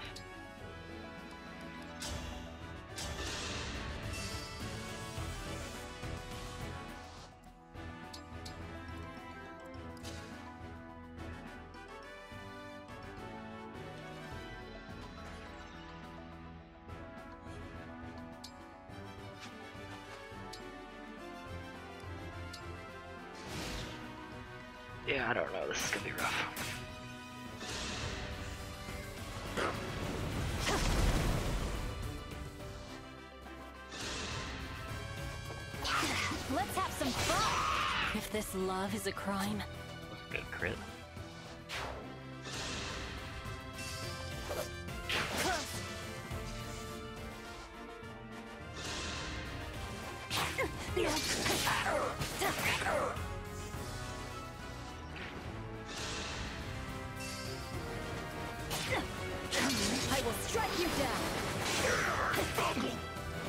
Yeah, I don't know, this is gonna be rough. Let's have some fun! If this love is a crime... That's a good crit. I will strike you down!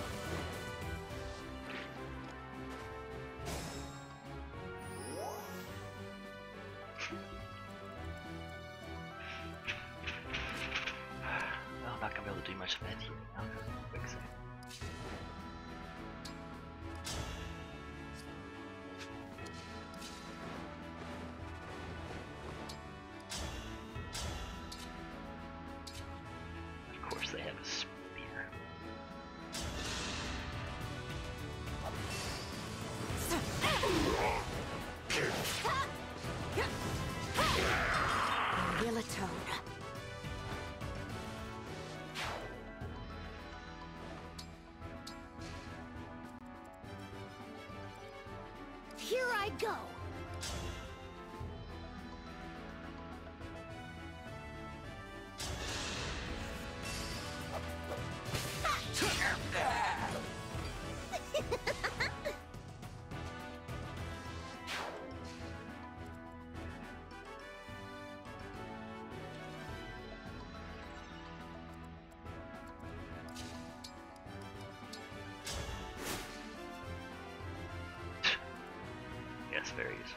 Well, I'm not gonna be able to do much of that here now because of the quick save. Of course they have a spear. Willatone. Here I go. Yes, very useful.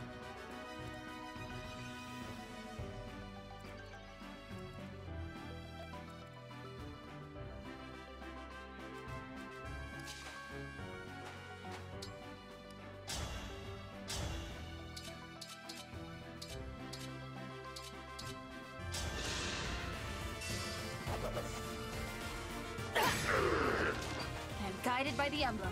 I'm guided by the emblems.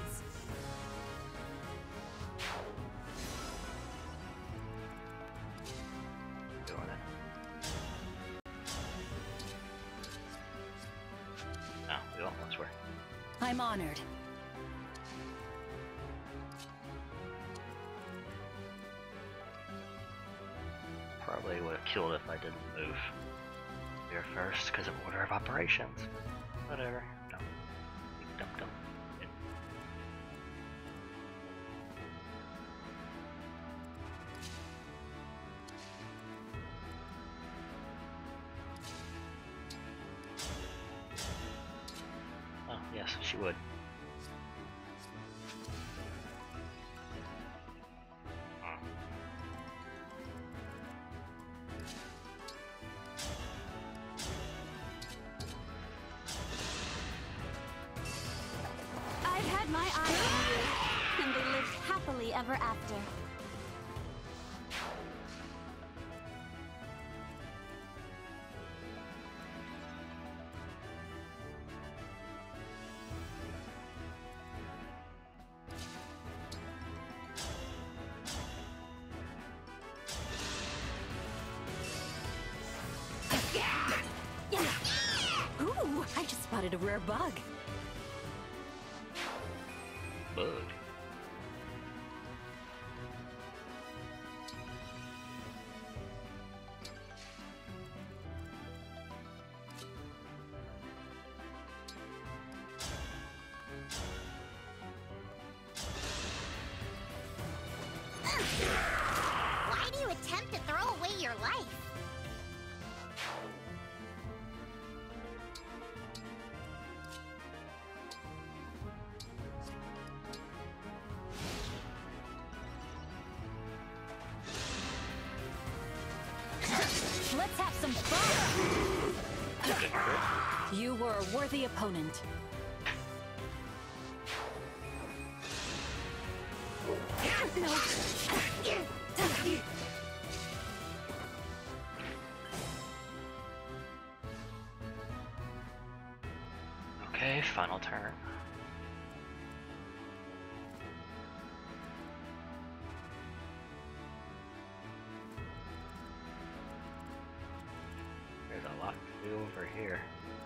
Doing it. I'm honored. Probably would have killed if I didn't move here first because of order of operations. Whatever. Dump. Dump, dump. In. Oh, yes, she would. My eye on you, and they lived happily ever after. Ooh, I just spotted a rare bug. Bug. Why do you attempt to throw away your life? Let's have some fun! You were a worthy opponent. No. Okay, final turn. There's a lot to do over here.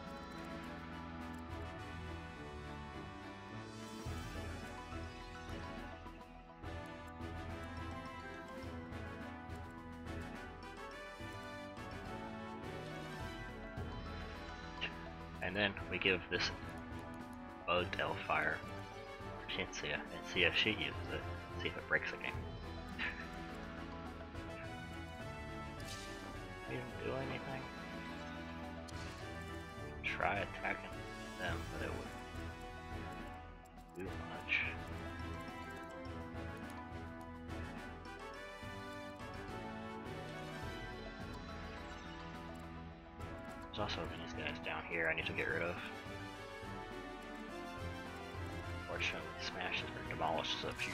And then we give this bug tail fire to Shinsia and see if she uses it, see if it breaks again. We didn't do anything. Try attacking them, but it wouldn't do much. There's also these guys down here I need to get rid of. Fortunately, smashes or demolishes a few.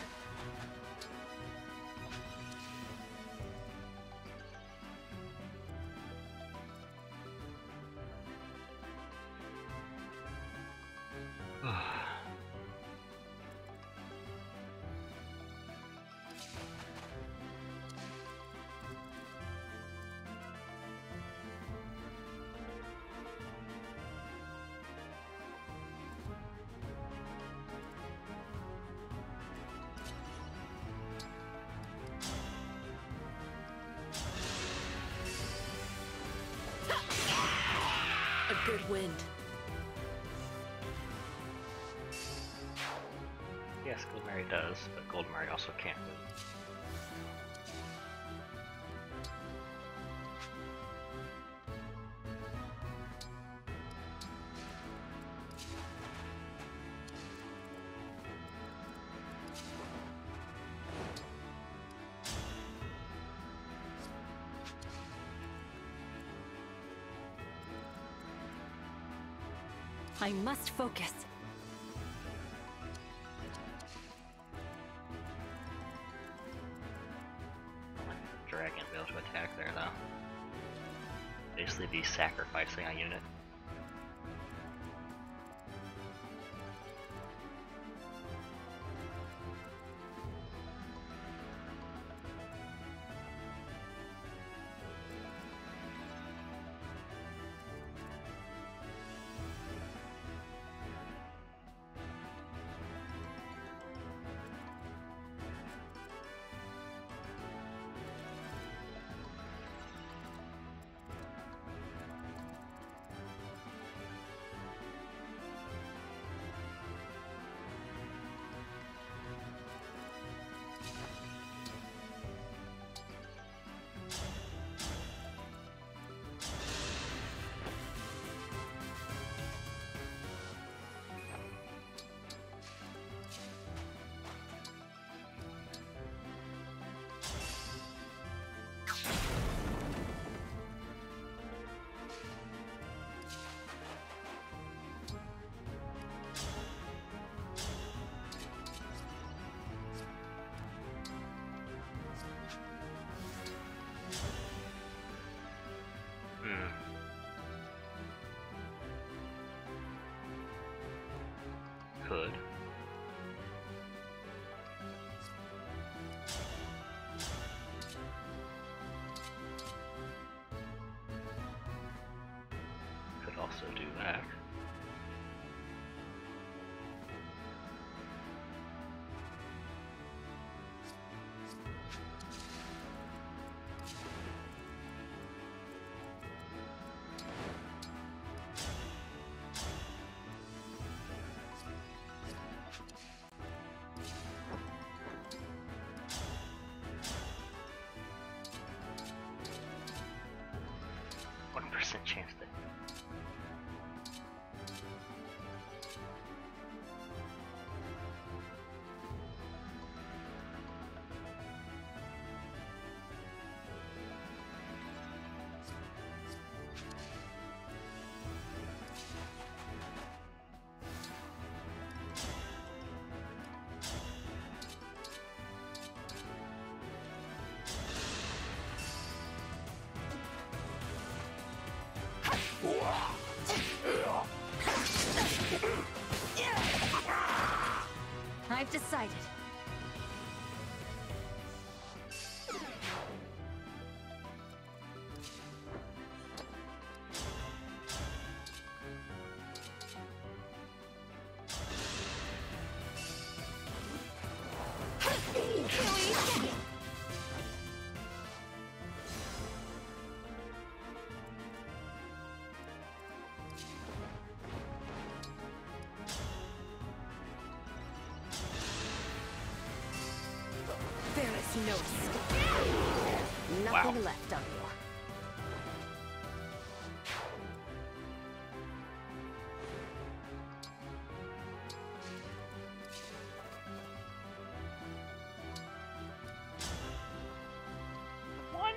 A good wind. Yes, Goldberry does, but Goldberry also can't move. I must focus. Dragon be able to attack there though. Basically be sacrificing a unit. excited. There is no escape. Nothing Wow. left of you. One.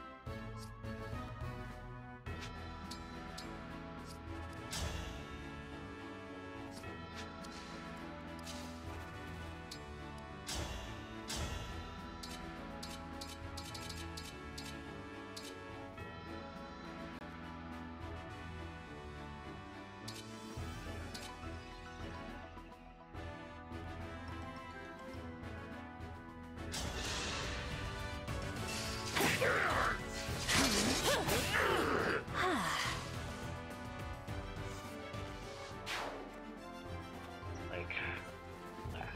Like that.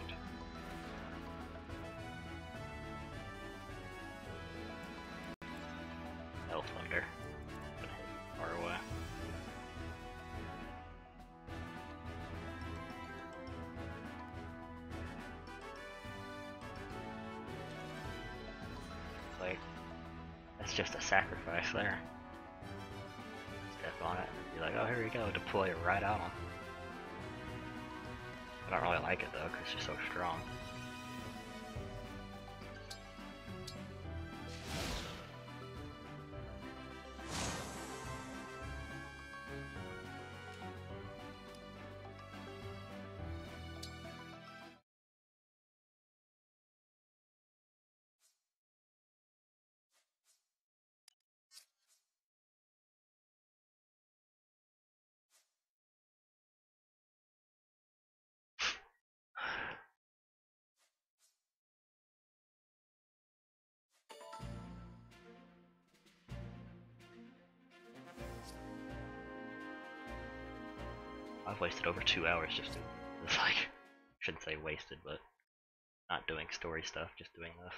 Hell Thunder. Far away. Like, that's just a sacrifice there. Step on it and be like, oh, here we go, deploy it right on him. I don't really like it though, because she's so strong. I've wasted over two hours just doing this. Like, shouldn't say wasted, but not doing story stuff, just doing this.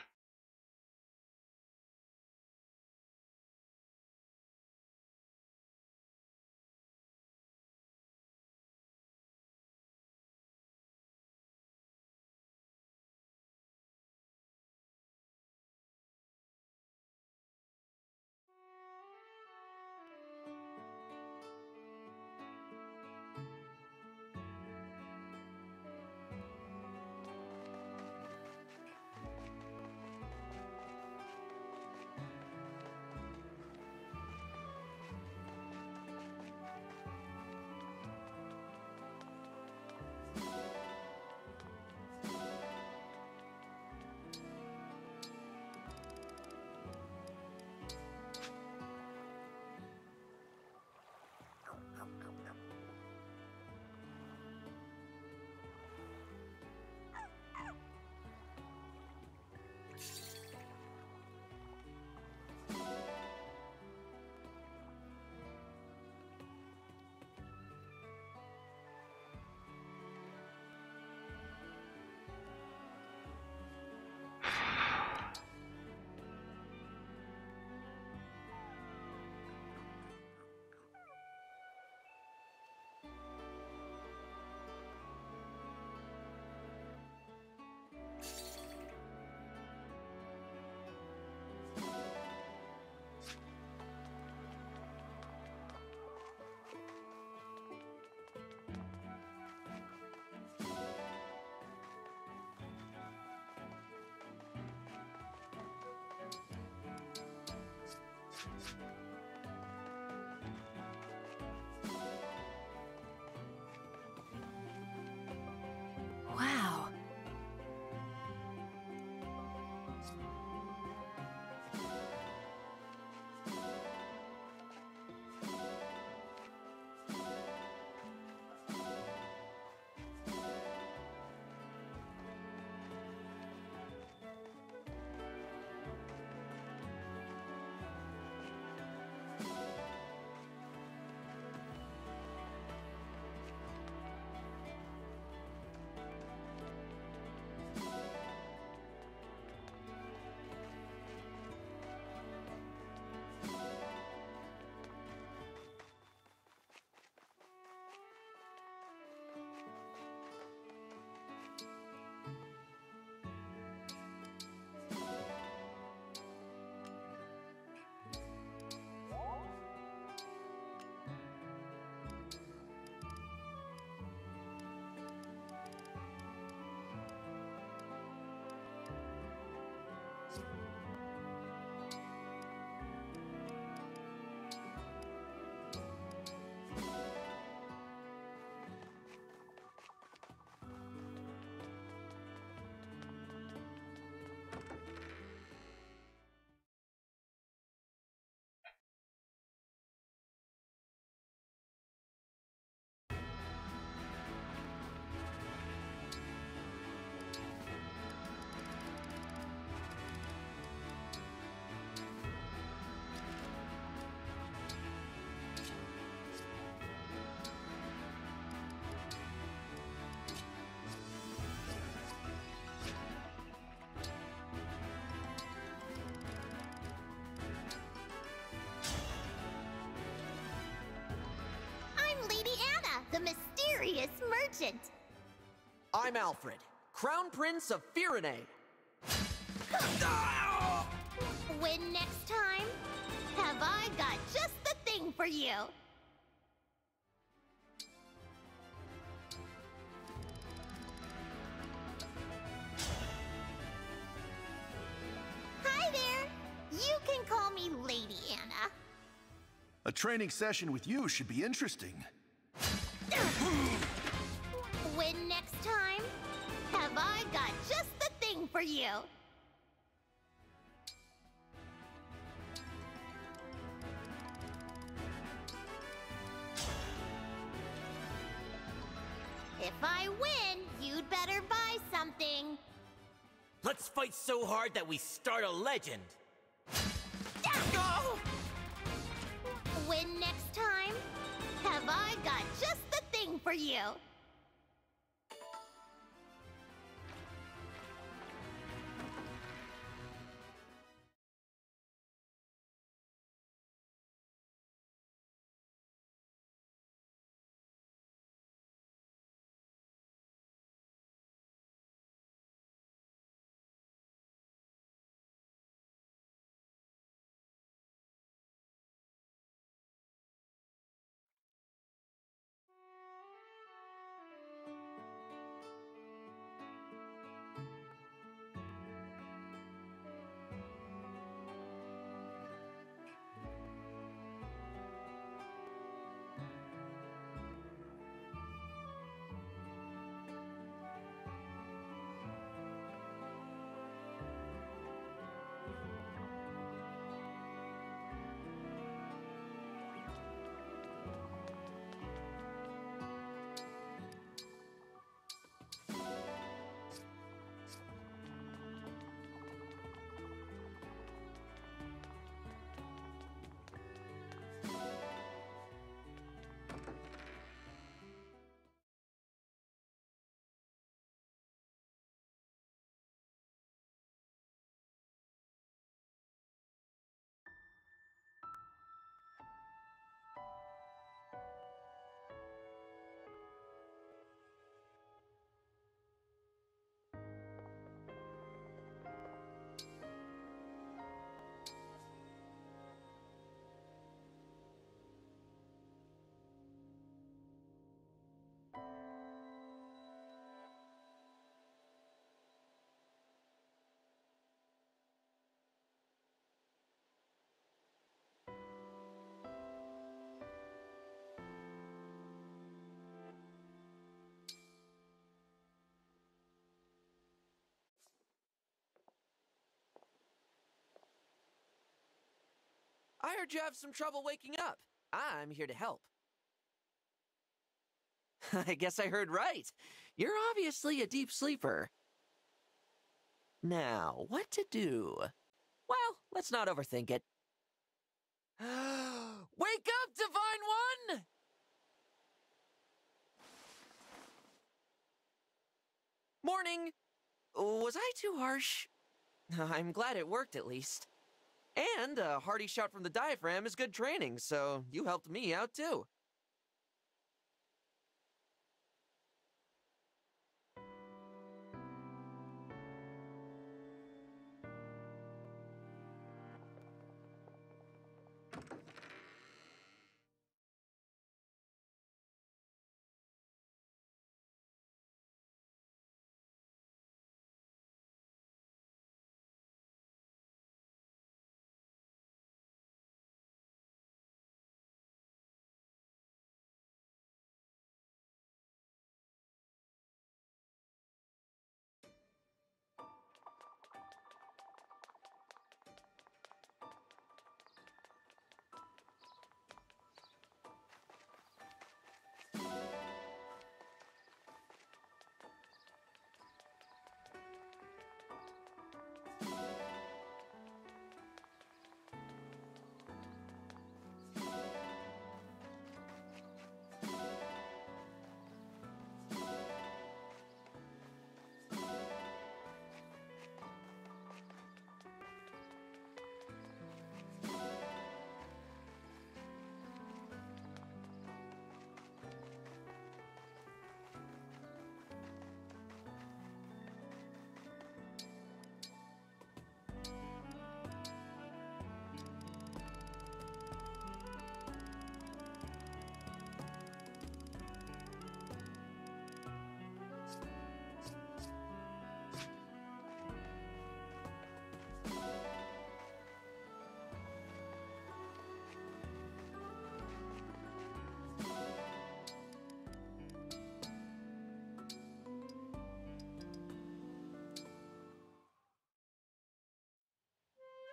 mysterious merchant. I'm Alfred, Crown Prince of Firene. Win next time? Have I got just the thing for you? Hi there! You can call me Lady Anna. A training session with you should be interesting. Win next time? Have I got just the thing for you? If I win, you'd better buy something. Let's fight so hard that we start a legend. Win next time? Have I got just the thing for you? I heard you have some trouble waking up. I'm here to help. I guess I heard right. You're obviously a deep sleeper. Now, what to do? Well, let's not overthink it. Wake up, Divine One! Morning. Was I too harsh? I'm glad it worked at least. And a hearty shout from the diaphragm is good training, so you helped me out too.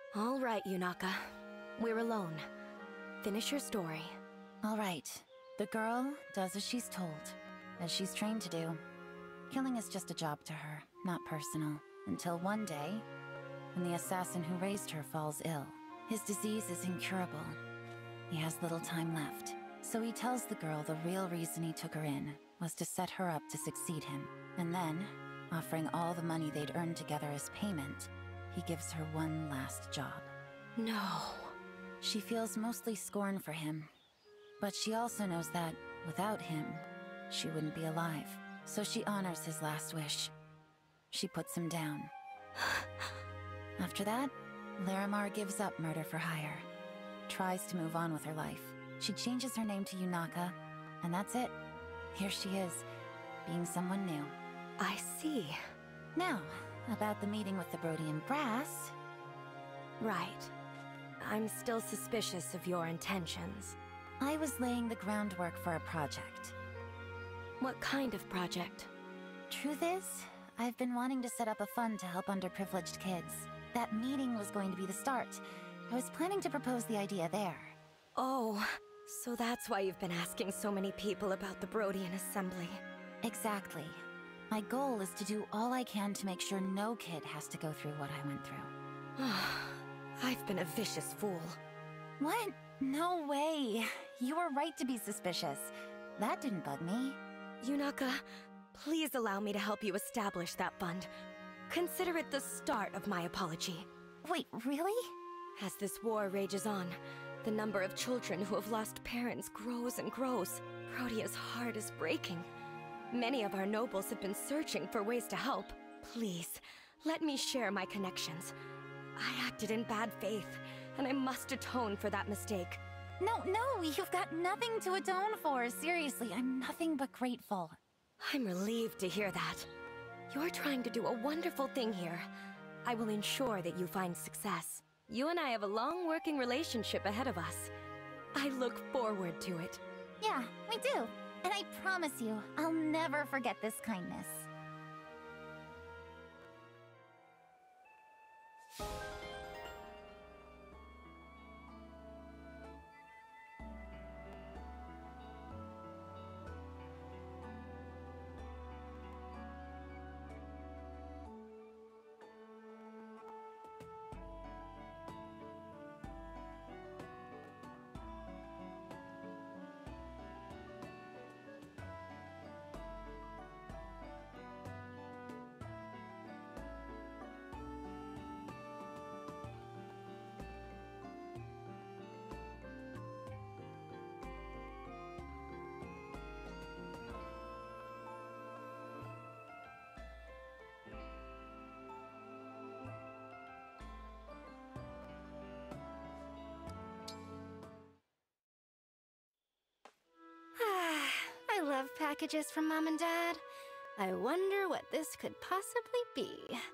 All right, Yunaka. We're alone. Finish your story. All right. The girl does as she's told, as she's trained to do. Killing is just a job to her, not personal. Until one day, when the assassin who raised her falls ill. His disease is incurable. He has little time left. So he tells the girl the real reason he took her in was to set her up to succeed him. And then, offering all the money they'd earned together as payment, he gives her one last job. No. She feels mostly scorn for him. But she also knows that, without him, she wouldn't be alive. So she honors his last wish. She puts him down. After that, Larimar gives up murder for hire. Tries to move on with her life. She changes her name to Yunaka, and that's it. Here she is, being someone new. I see. Now, about the meeting with the Brodian brass. Right. I'm still suspicious of your intentions. I was laying the groundwork for a project. What kind of project? Truth is, I've been wanting to set up a fund to help underprivileged kids. That meeting was going to be the start. I was planning to propose the idea there. Oh, so that's why you've been asking so many people about the Brodian Assembly. Exactly. My goal is to do all I can to make sure no kid has to go through what I went through. I've been a vicious fool. What? No way. You were right to be suspicious. That didn't bug me. Yunaka, please allow me to help you establish that fund. Consider it the start of my apology. Wait, really? As this war rages on, the number of children who have lost parents grows and grows. Prodia's heart is breaking. Many of our nobles have been searching for ways to help. Please, let me share my connections. I acted in bad faith, and I must atone for that mistake. No, no, you've got nothing to atone for. Seriously, I'm nothing but grateful. I'm relieved to hear that. You're trying to do a wonderful thing here. I will ensure that you find success. You and I have a long working relationship ahead of us. I look forward to it. Yeah, we do. And I promise you, I'll never forget this kindness. I love packages from Mom and Dad. I wonder what this could possibly be.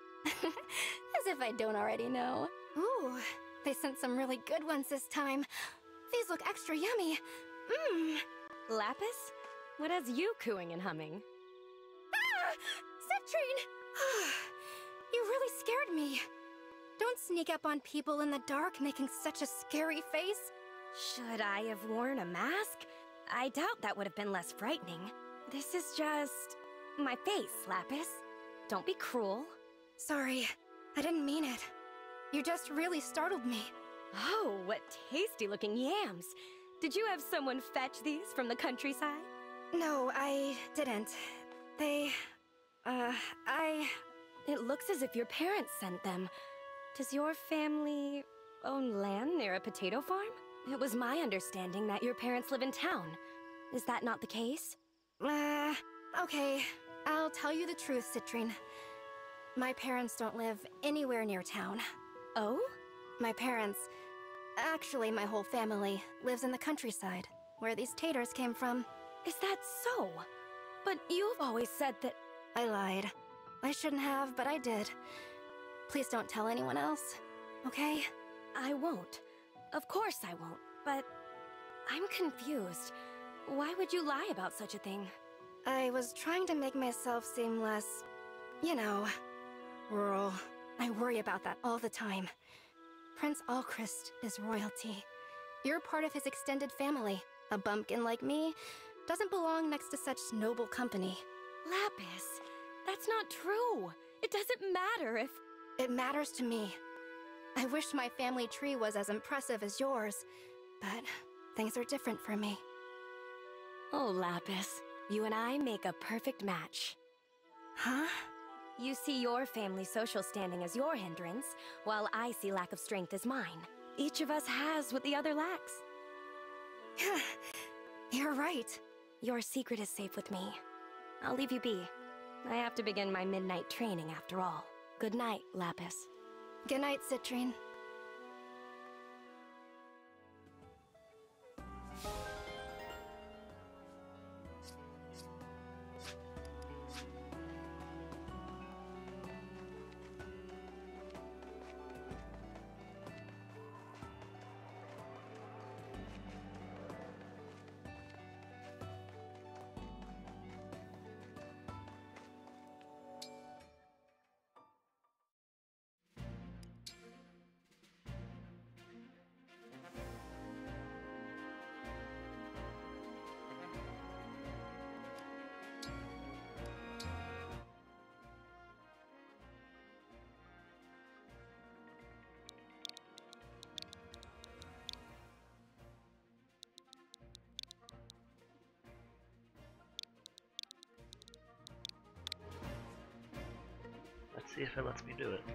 As if I don't already know. Ooh, they sent some really good ones this time. These look extra yummy. Mmm. Lapis? What has you cooing and humming? Ah! Citrine! You really scared me. Don't sneak up on people in the dark making such a scary face. Should I have worn a mask? I doubt that would have been less frightening. This is just... my face, Lapis. Don't be cruel. Sorry, I didn't mean it. You just really startled me. Oh, what tasty-looking yams. Did you have someone fetch these from the countryside? No, I didn't. They... uh, I... It looks as if your parents sent them. Does your family own land near a potato farm? It was my understanding that your parents live in town. Is that not the case? Uh, okay. I'll tell you the truth, Citrine. My parents don't live anywhere near town. Oh? My parents, actually my whole family, lives in the countryside, where these taters came from. Is that so? But you've always said that... I lied. I shouldn't have, but I did. Please don't tell anyone else, okay? I won't. Of course I won't, but I'm confused. Why would you lie about such a thing? I was trying to make myself seem less, you know, rural. I worry about that all the time. Prince Alchrist is royalty. You're part of his extended family. A bumpkin like me doesn't belong next to such noble company. Lapis, that's not true. It doesn't matter if... It matters to me. I wish my family tree was as impressive as yours, but things are different for me. Oh, Lapis, you and I make a perfect match. Huh? You see your family's social standing as your hindrance, while I see lack of strength as mine. Each of us has what the other lacks. You're right. Your secret is safe with me. I'll leave you be. I have to begin my midnight training after all. Good night, Lapis. Good night, Citrine. Let's see if it lets me do it.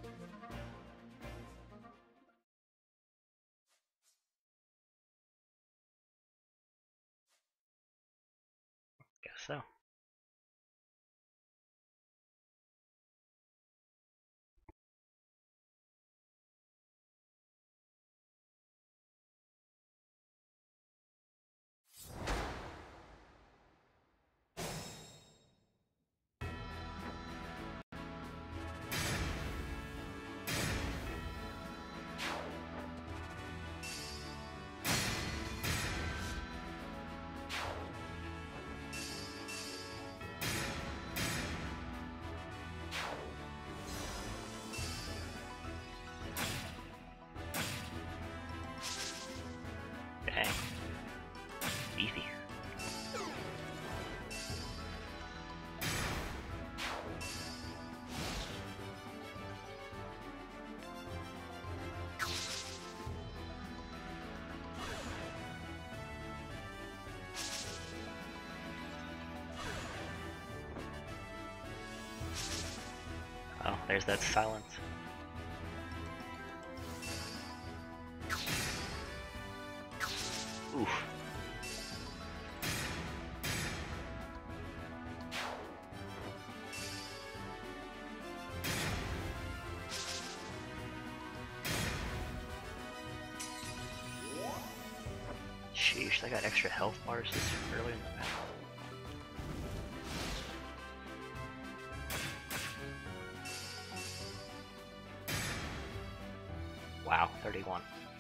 Guess so. Dang. Beefy. Oh, there's that silence. Oof. Sheesh, I got extra health bars this early in the battle. Wow, thirty-one.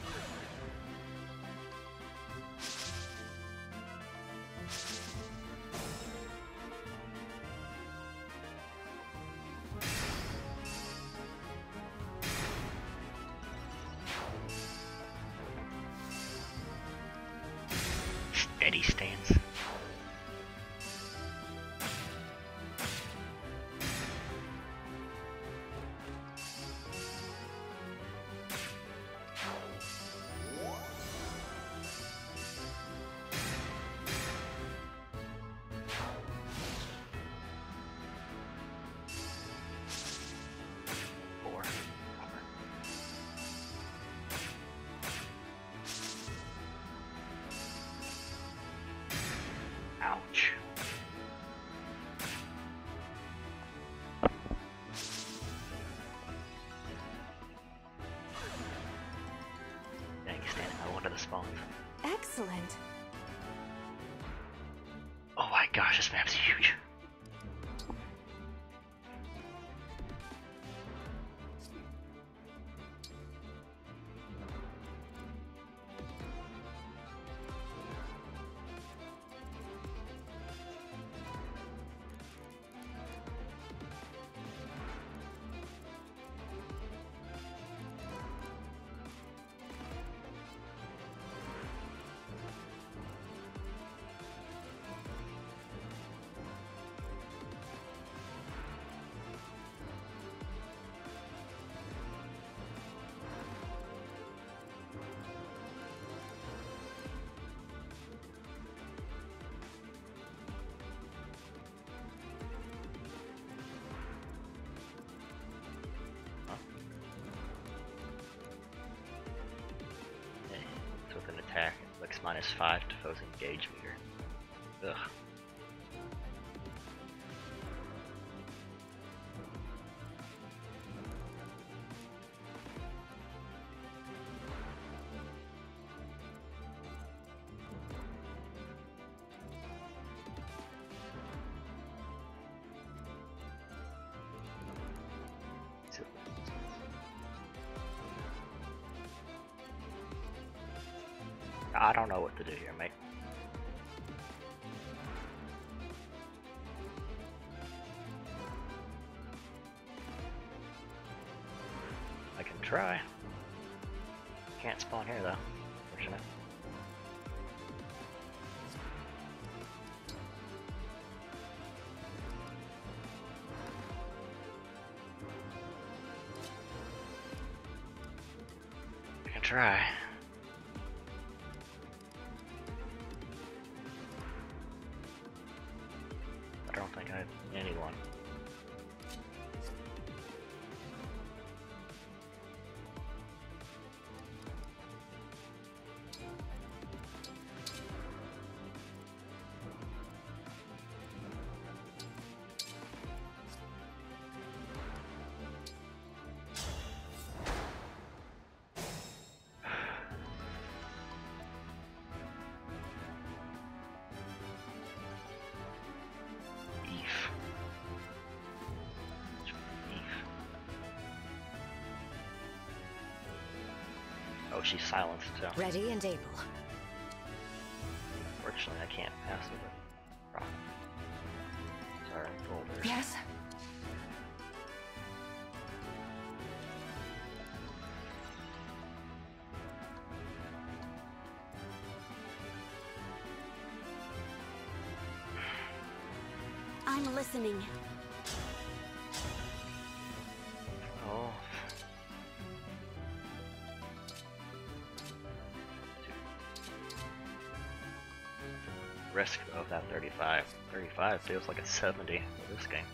Steady stance. Four. Ouch. Dang, he's standing on one of the spawns. Excellent. Oh my gosh, this map's huge. minus five to foe's engage meter. Ugh. I don't know what to do here, mate. I can try. Can't spawn here though, fortunate. I can try. I don't think I have anyone. Oh, she's silenced, so. Ready and able. Fortunately, I can't pass with it. Rock. Sorry, boulders. Yes. I'm listening. Oh. Risk of that thirty-five. thirty-five feels like a seventy for this game.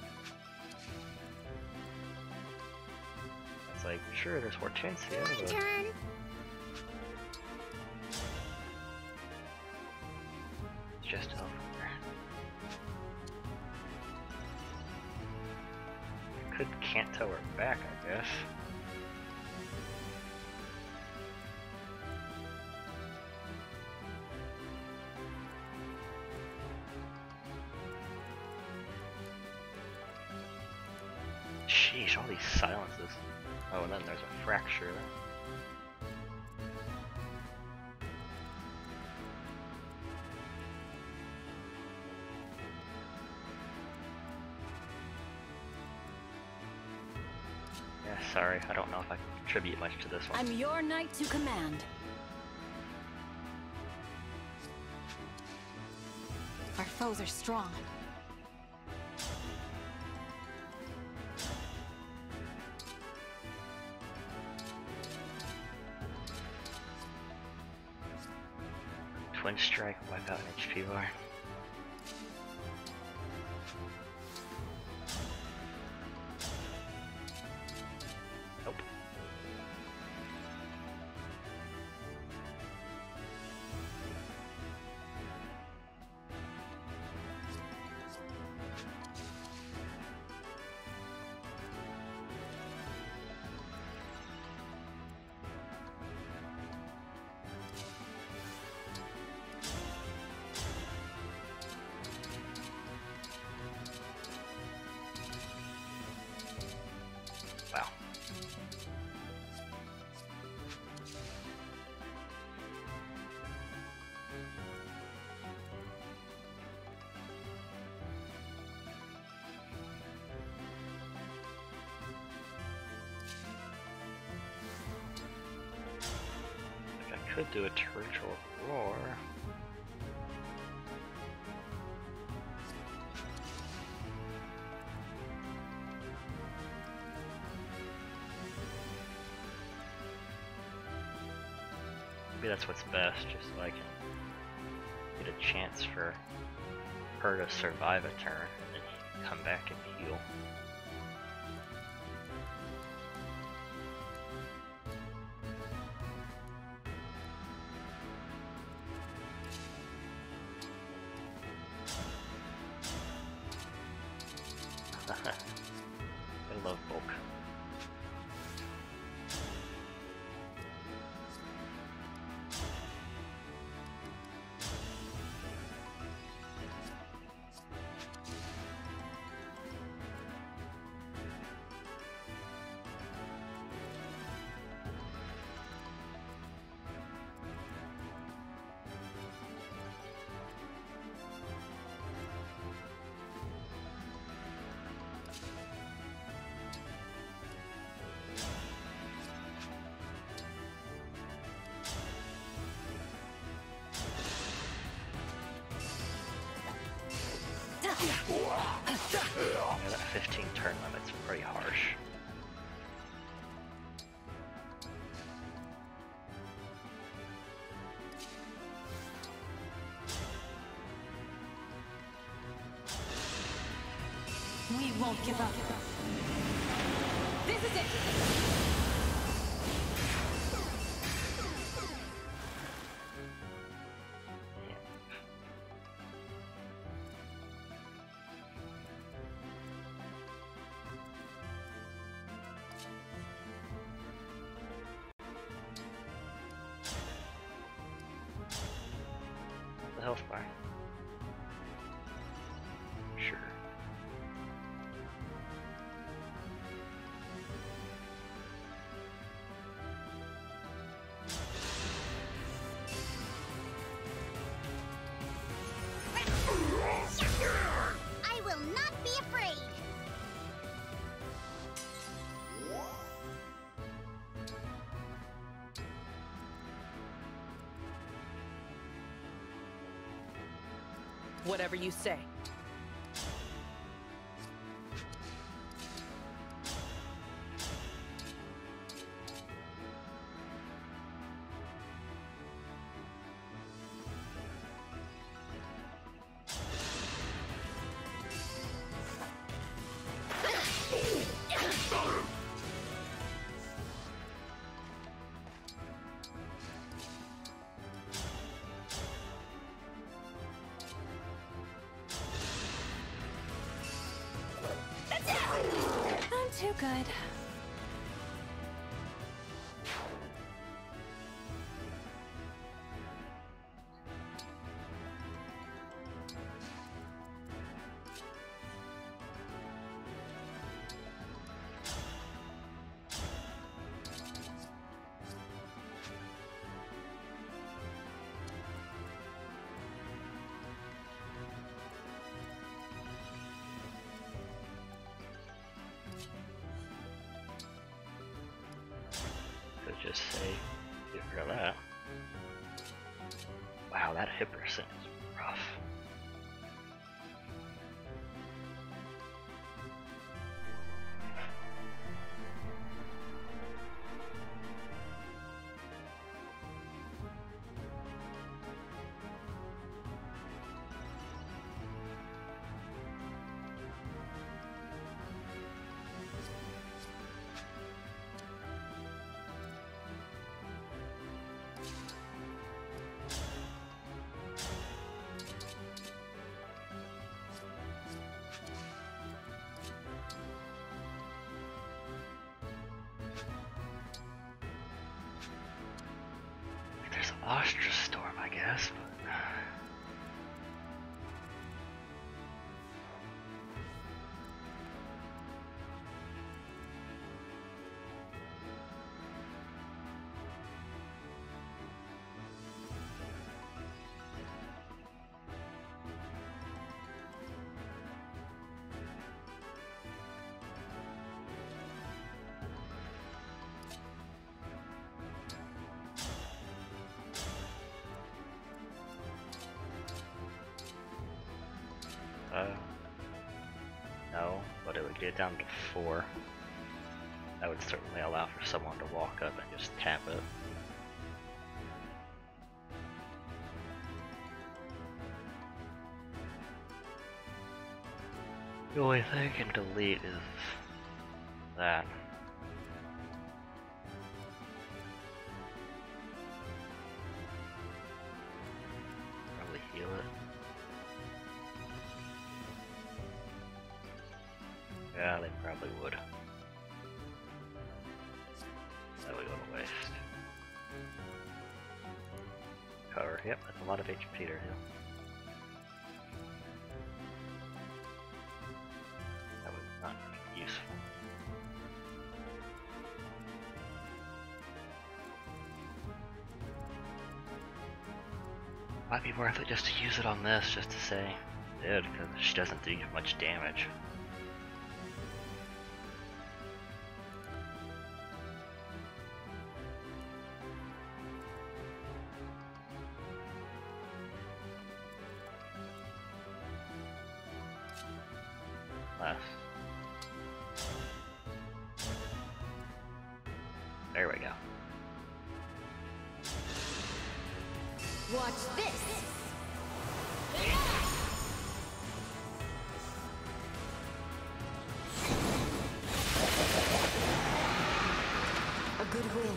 It's like, sure, there's Hortensia, but... Turn. It's just over there. Could can't tell her back, I guess. Sheesh, all these silences. Oh, and then there's a fracture there. Yeah, sorry, I don't know if I can contribute much to this one. I'm your knight to command. Our foes are strong. Twin strike, wipe out an H P bar. Nope. Wow. If I could do a torrential roar. Maybe that's what's best, just so I can get a chance for her to survive a turn and then come back and heal. love bulk. Yeah, that fifteen turn limit's pretty harsh. We won't give up. This is it! The health bar. Sure. I will not be afraid. Whatever you say. I'm too good. Could just say, get rid of that. Wow, that hit percent is rough. There's Ostrich Storm, I guess, but Uh, no, but it would get down to four. That would certainly allow for someone to walk up and just tap it. The only thing I can delete is that. Probably heal it. Yeah, they probably would. Yep, that's a lot of H P there, yeah. That would not be useful. Might be worth it just to use it on this, just to say, dude, because she doesn't do much damage. Less. There we go. Watch this! A good wind.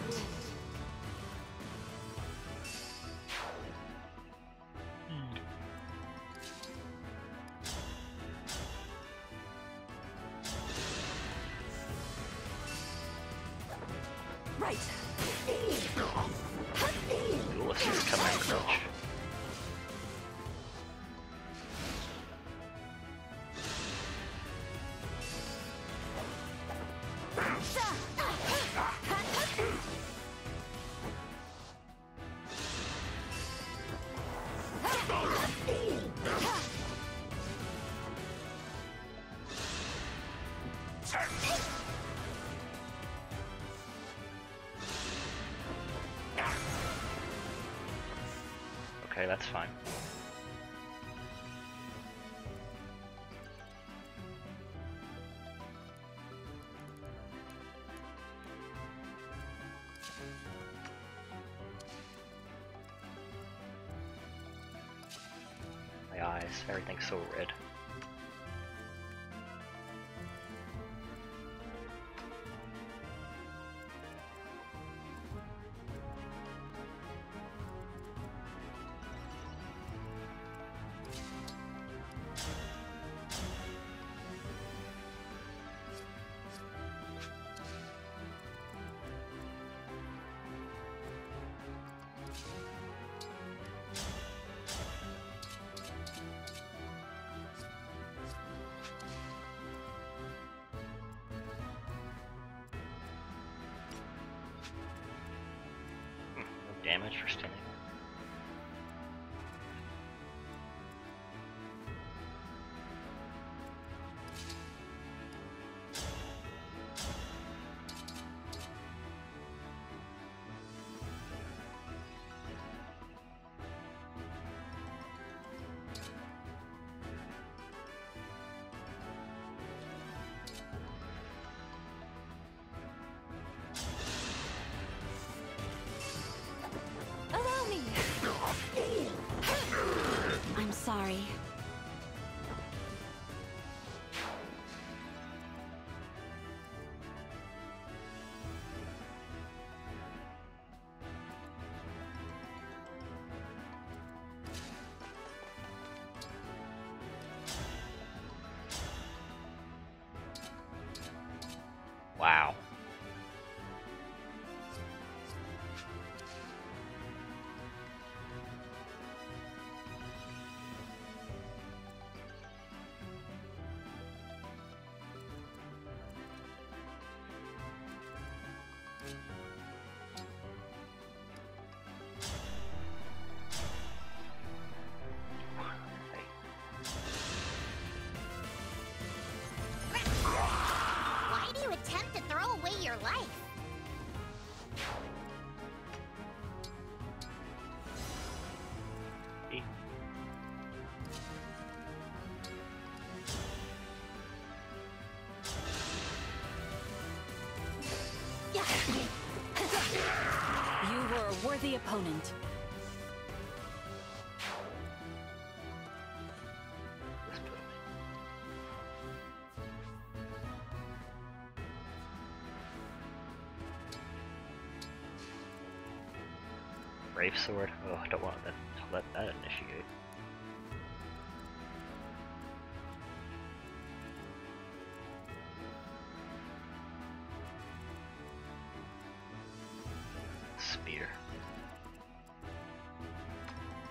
Right. Ulysses coming approach. Okay, that's fine. My eyes, everything's so red. Damage for standing. I'm sorry. Wow. Why do you attempt to throw away your life? You were a worthy opponent. Brave Sword? Oh, I don't want that to let that initiate. Spear.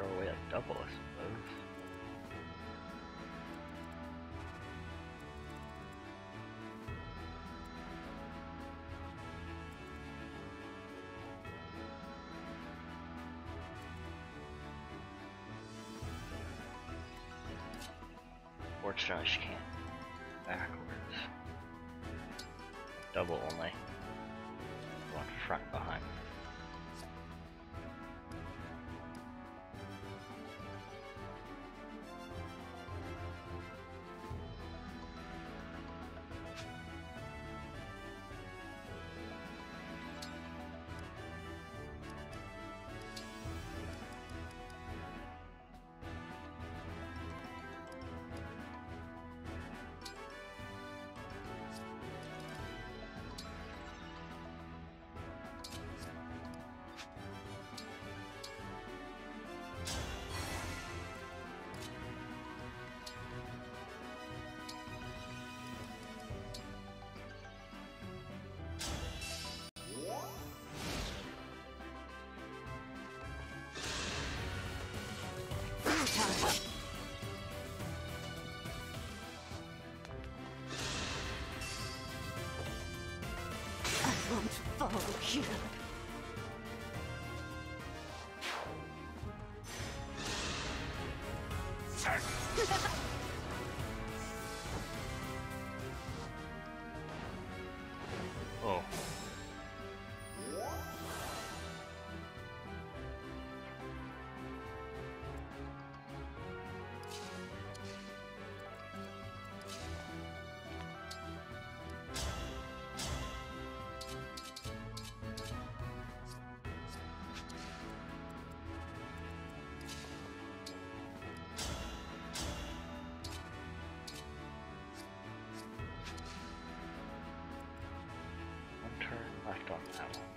throw away a double, I suppose. Fortunately, she can't. Backwards. Double only. One front behind. I won't fall here. Oh. Left on that one.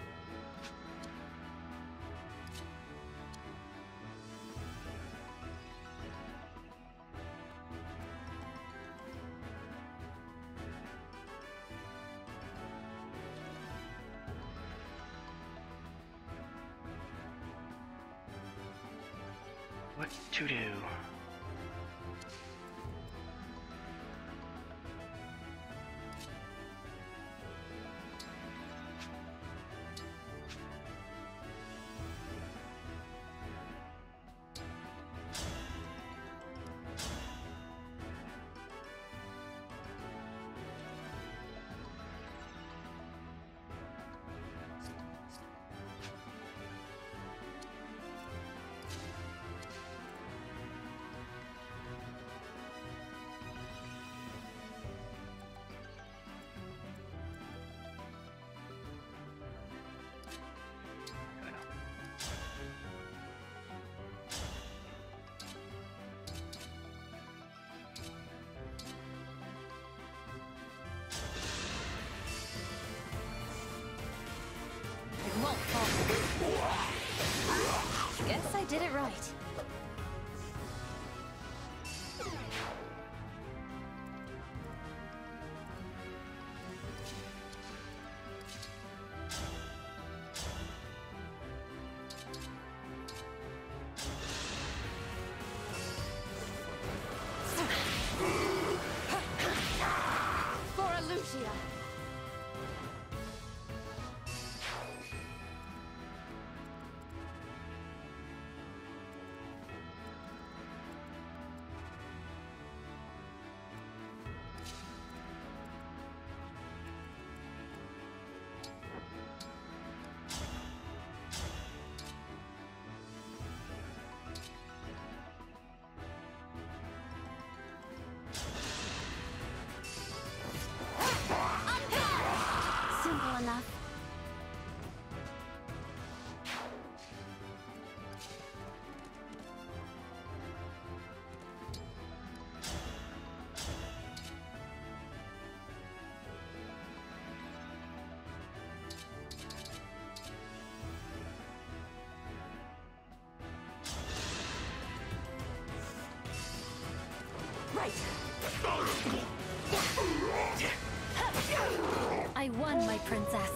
What to do? Won't fall. Guess I did it right. For Lucia. Simple enough. Right. I won, my princess.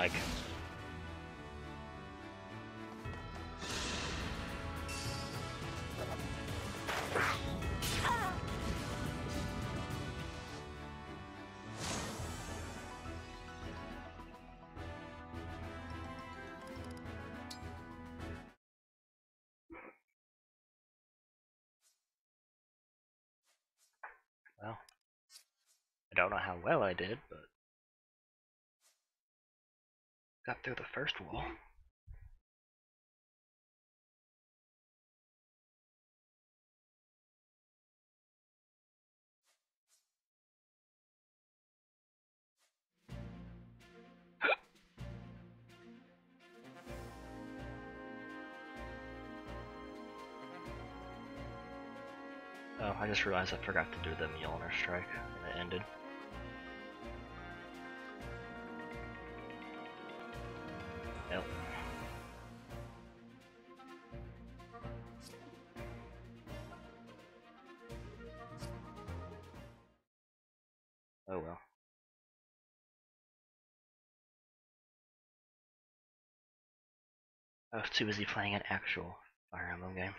like. Well, I don't know how well I did, but got through the first wall. Oh, I just realized I forgot to do the Mjolnir strike when it ended. Yep. Oh well. I was too busy playing an actual Fire Emblem game.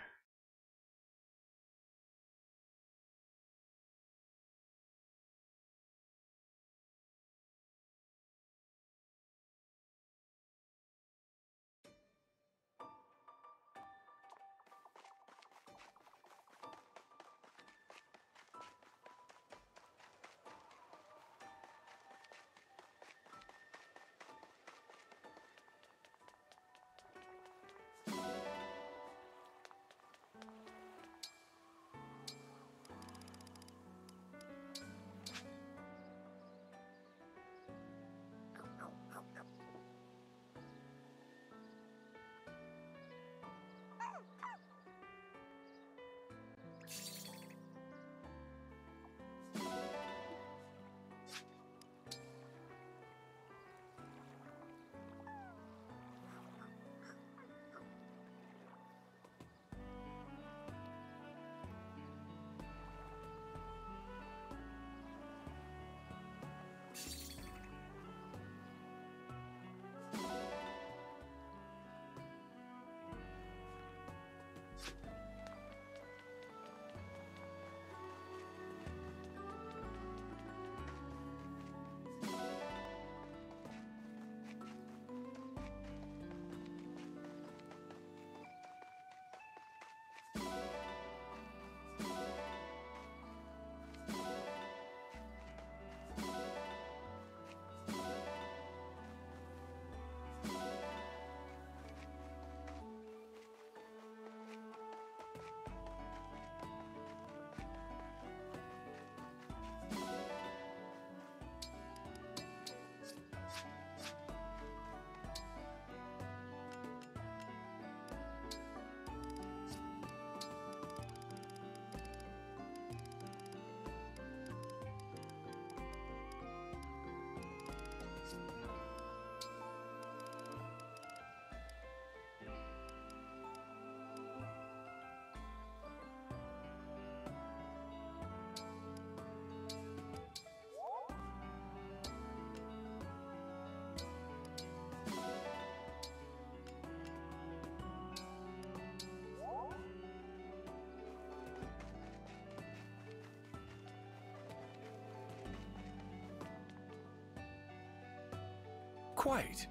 Quite.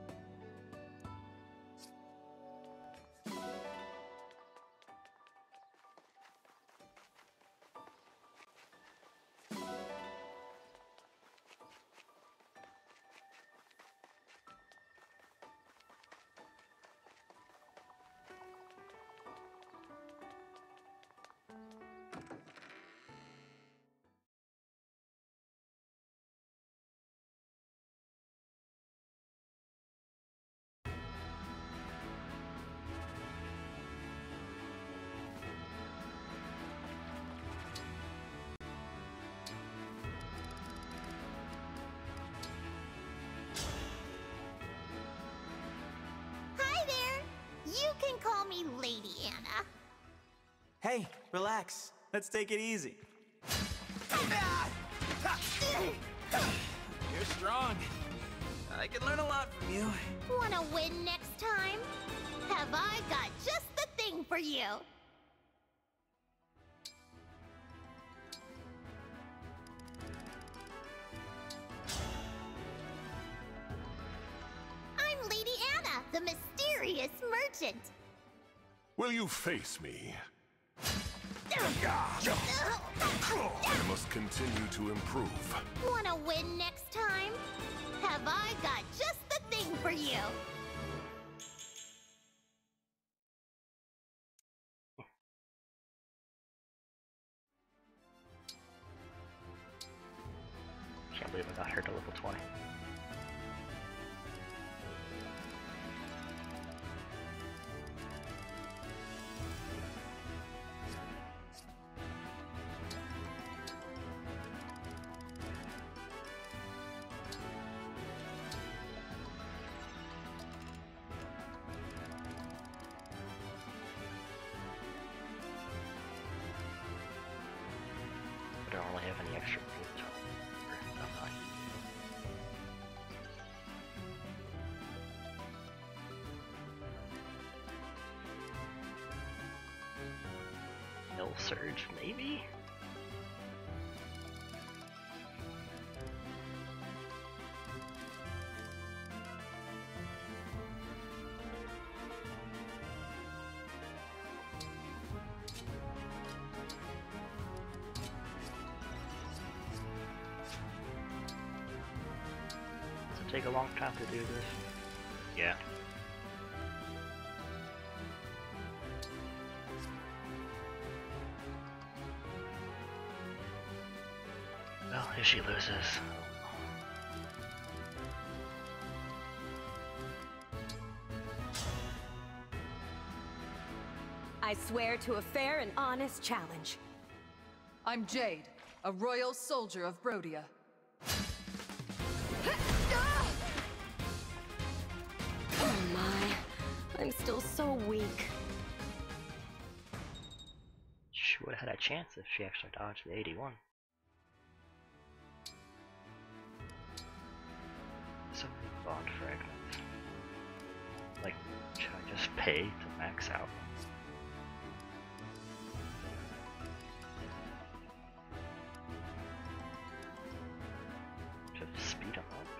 You can call me Lady Anna. Hey, relax. Let's take it easy. You're strong. I can learn a lot from you. Wanna win next time? Have I got just the thing for you? I'm Lady Anna, the mysterious merchant. Will you face me? I must continue to improve. Wanna win next time? Have I got just the thing for you? Can't believe I got her to level twenty. I don't really have any extra boots. I'm fine. Hill Surge, maybe? Take a long time to do this. Yeah. Well, if she loses. I swear to a fair and honest challenge. I'm Jade, a royal soldier of Brodia. Oh my, I'm still so weak. She would have had a chance if she actually dodged the eighty-one. So many bond fragments. Like, should I just pay to max out? Just speed them up.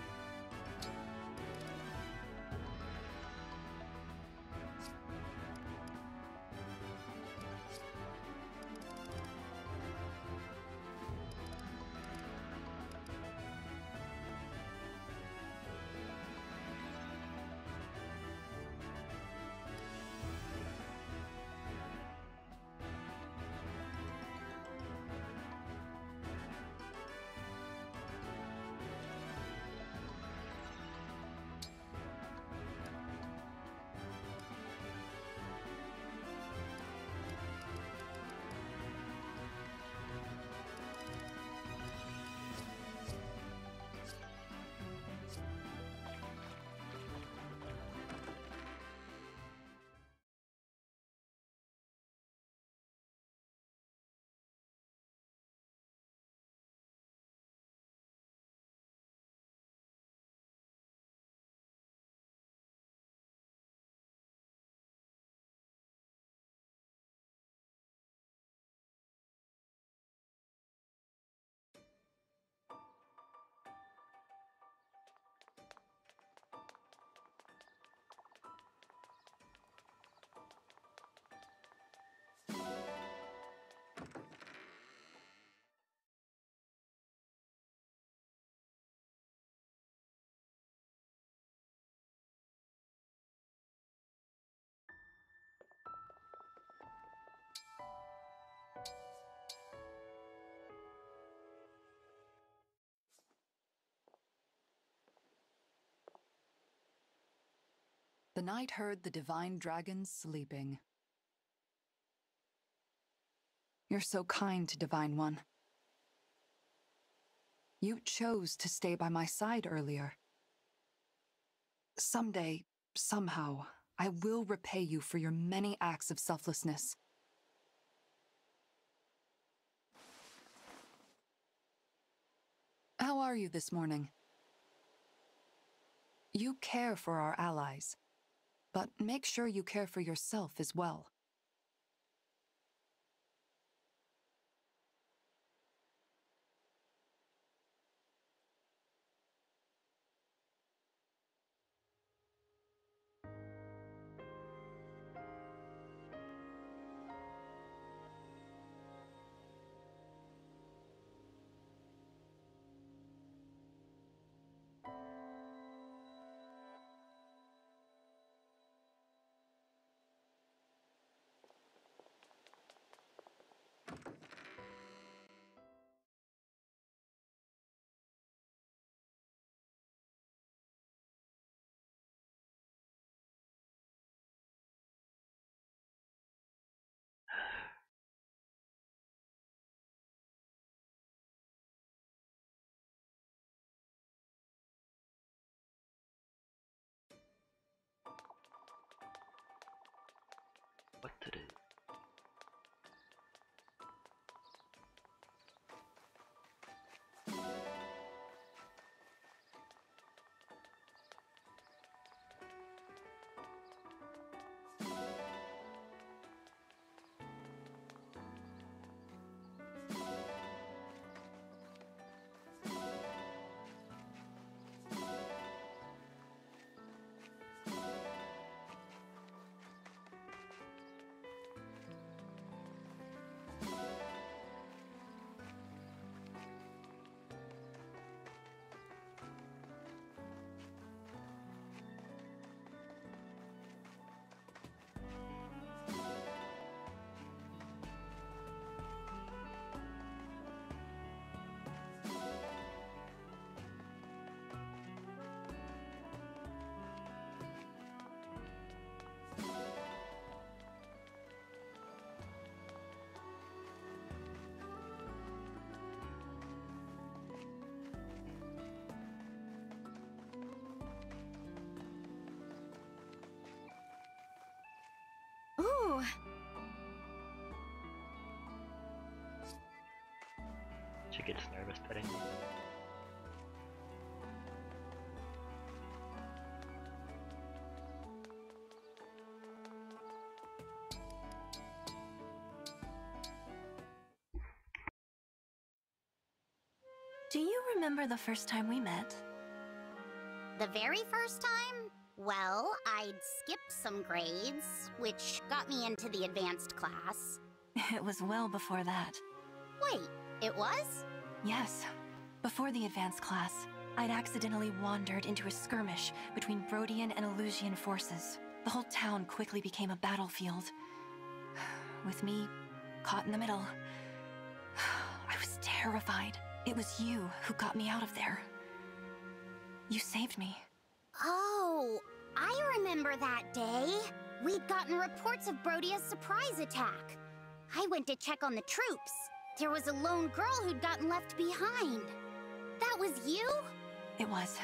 The knight heard the divine dragons sleeping. You're so kind, Divine One. You chose to stay by my side earlier. Someday, somehow, I will repay you for your many acts of selflessness. How are you this morning? You care for our allies, but make sure you care for yourself as well. What to do? Ooh. She gets nervous petting me. Do you remember the first time we met? The very first time? Well, I'd skipped some grades, which got me into the advanced class. It was well before that. Wait, it was? Yes. Before the advanced class, I'd accidentally wandered into a skirmish between Brodian and Elusian forces. The whole town quickly became a battlefield. With me caught in the middle. I was terrified. It was you who got me out of there. You saved me. Oh, I remember that day. We'd gotten reports of Brodia's surprise attack. I went to check on the troops. There was a lone girl who'd gotten left behind. That was you? It was.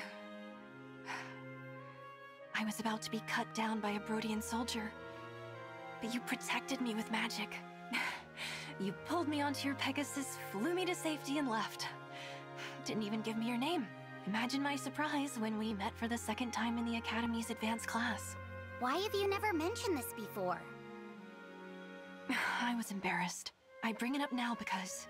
I was about to be cut down by a Brodian soldier, but you protected me with magic. You pulled me onto your Pegasus, flew me to safety, and left. Didn't even give me your name. Imagine my surprise when we met for the second time in the Academy's advanced class. Why have you never mentioned this before? I was embarrassed. I bring it up now because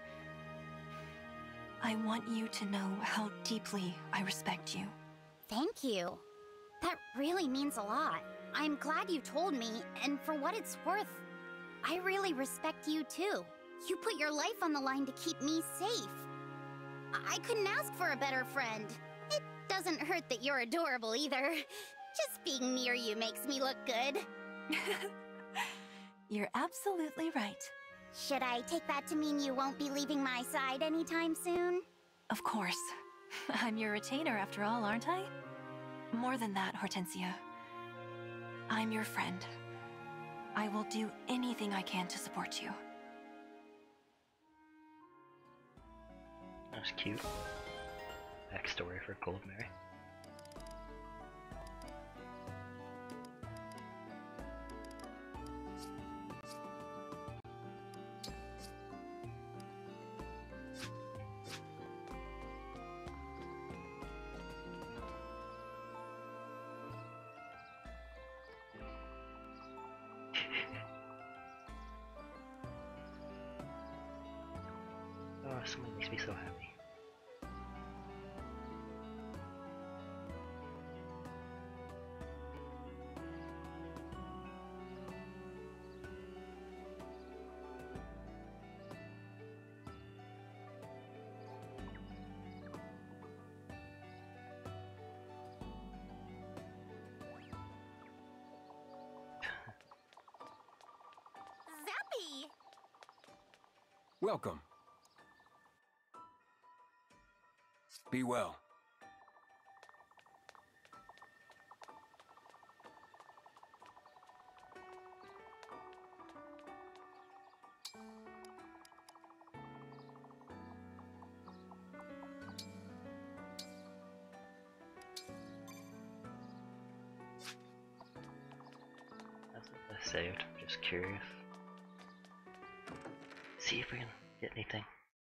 I want you to know how deeply I respect you. Thank you. That really means a lot. I'm glad you told me, and for what it's worth, I really respect you too. You put your life on the line to keep me safe. I, I couldn't ask for a better friend. It doesn't hurt that you're adorable either. Just being near you makes me look good. You're absolutely right. Should I take that to mean you won't be leaving my side anytime soon? Of course. I'm your retainer after all, aren't I? More than that, Hortensia. I'm your friend. I will do anything I can to support you. That was cute. Backstory for Goldmary. somebody makes me so happy. Zappy! Welcome. Be well. That's what I saved. Just curious. See if we can get anything.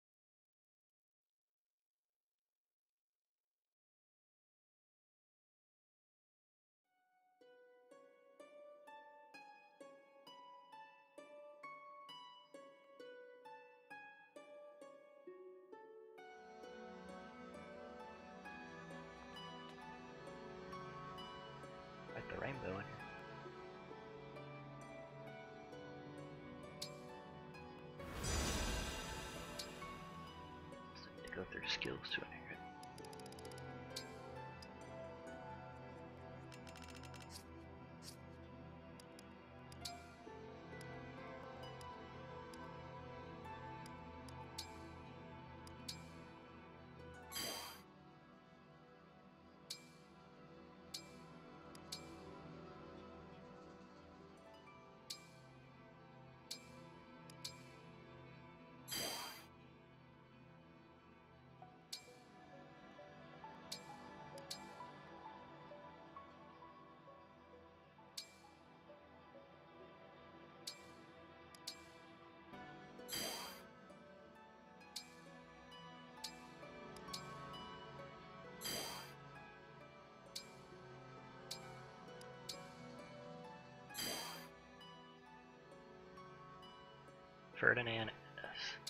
Like the rainbow in here. So I need to go through skills to inherit. Ferdinand S.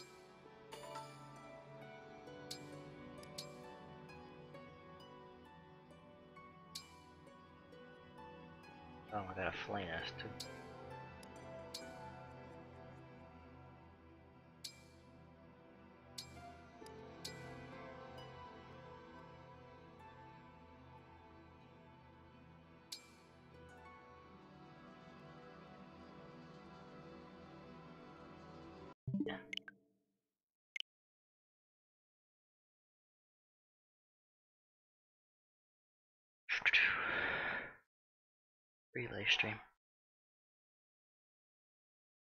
Oh, I got a flame S too. Yeah. Relay stream.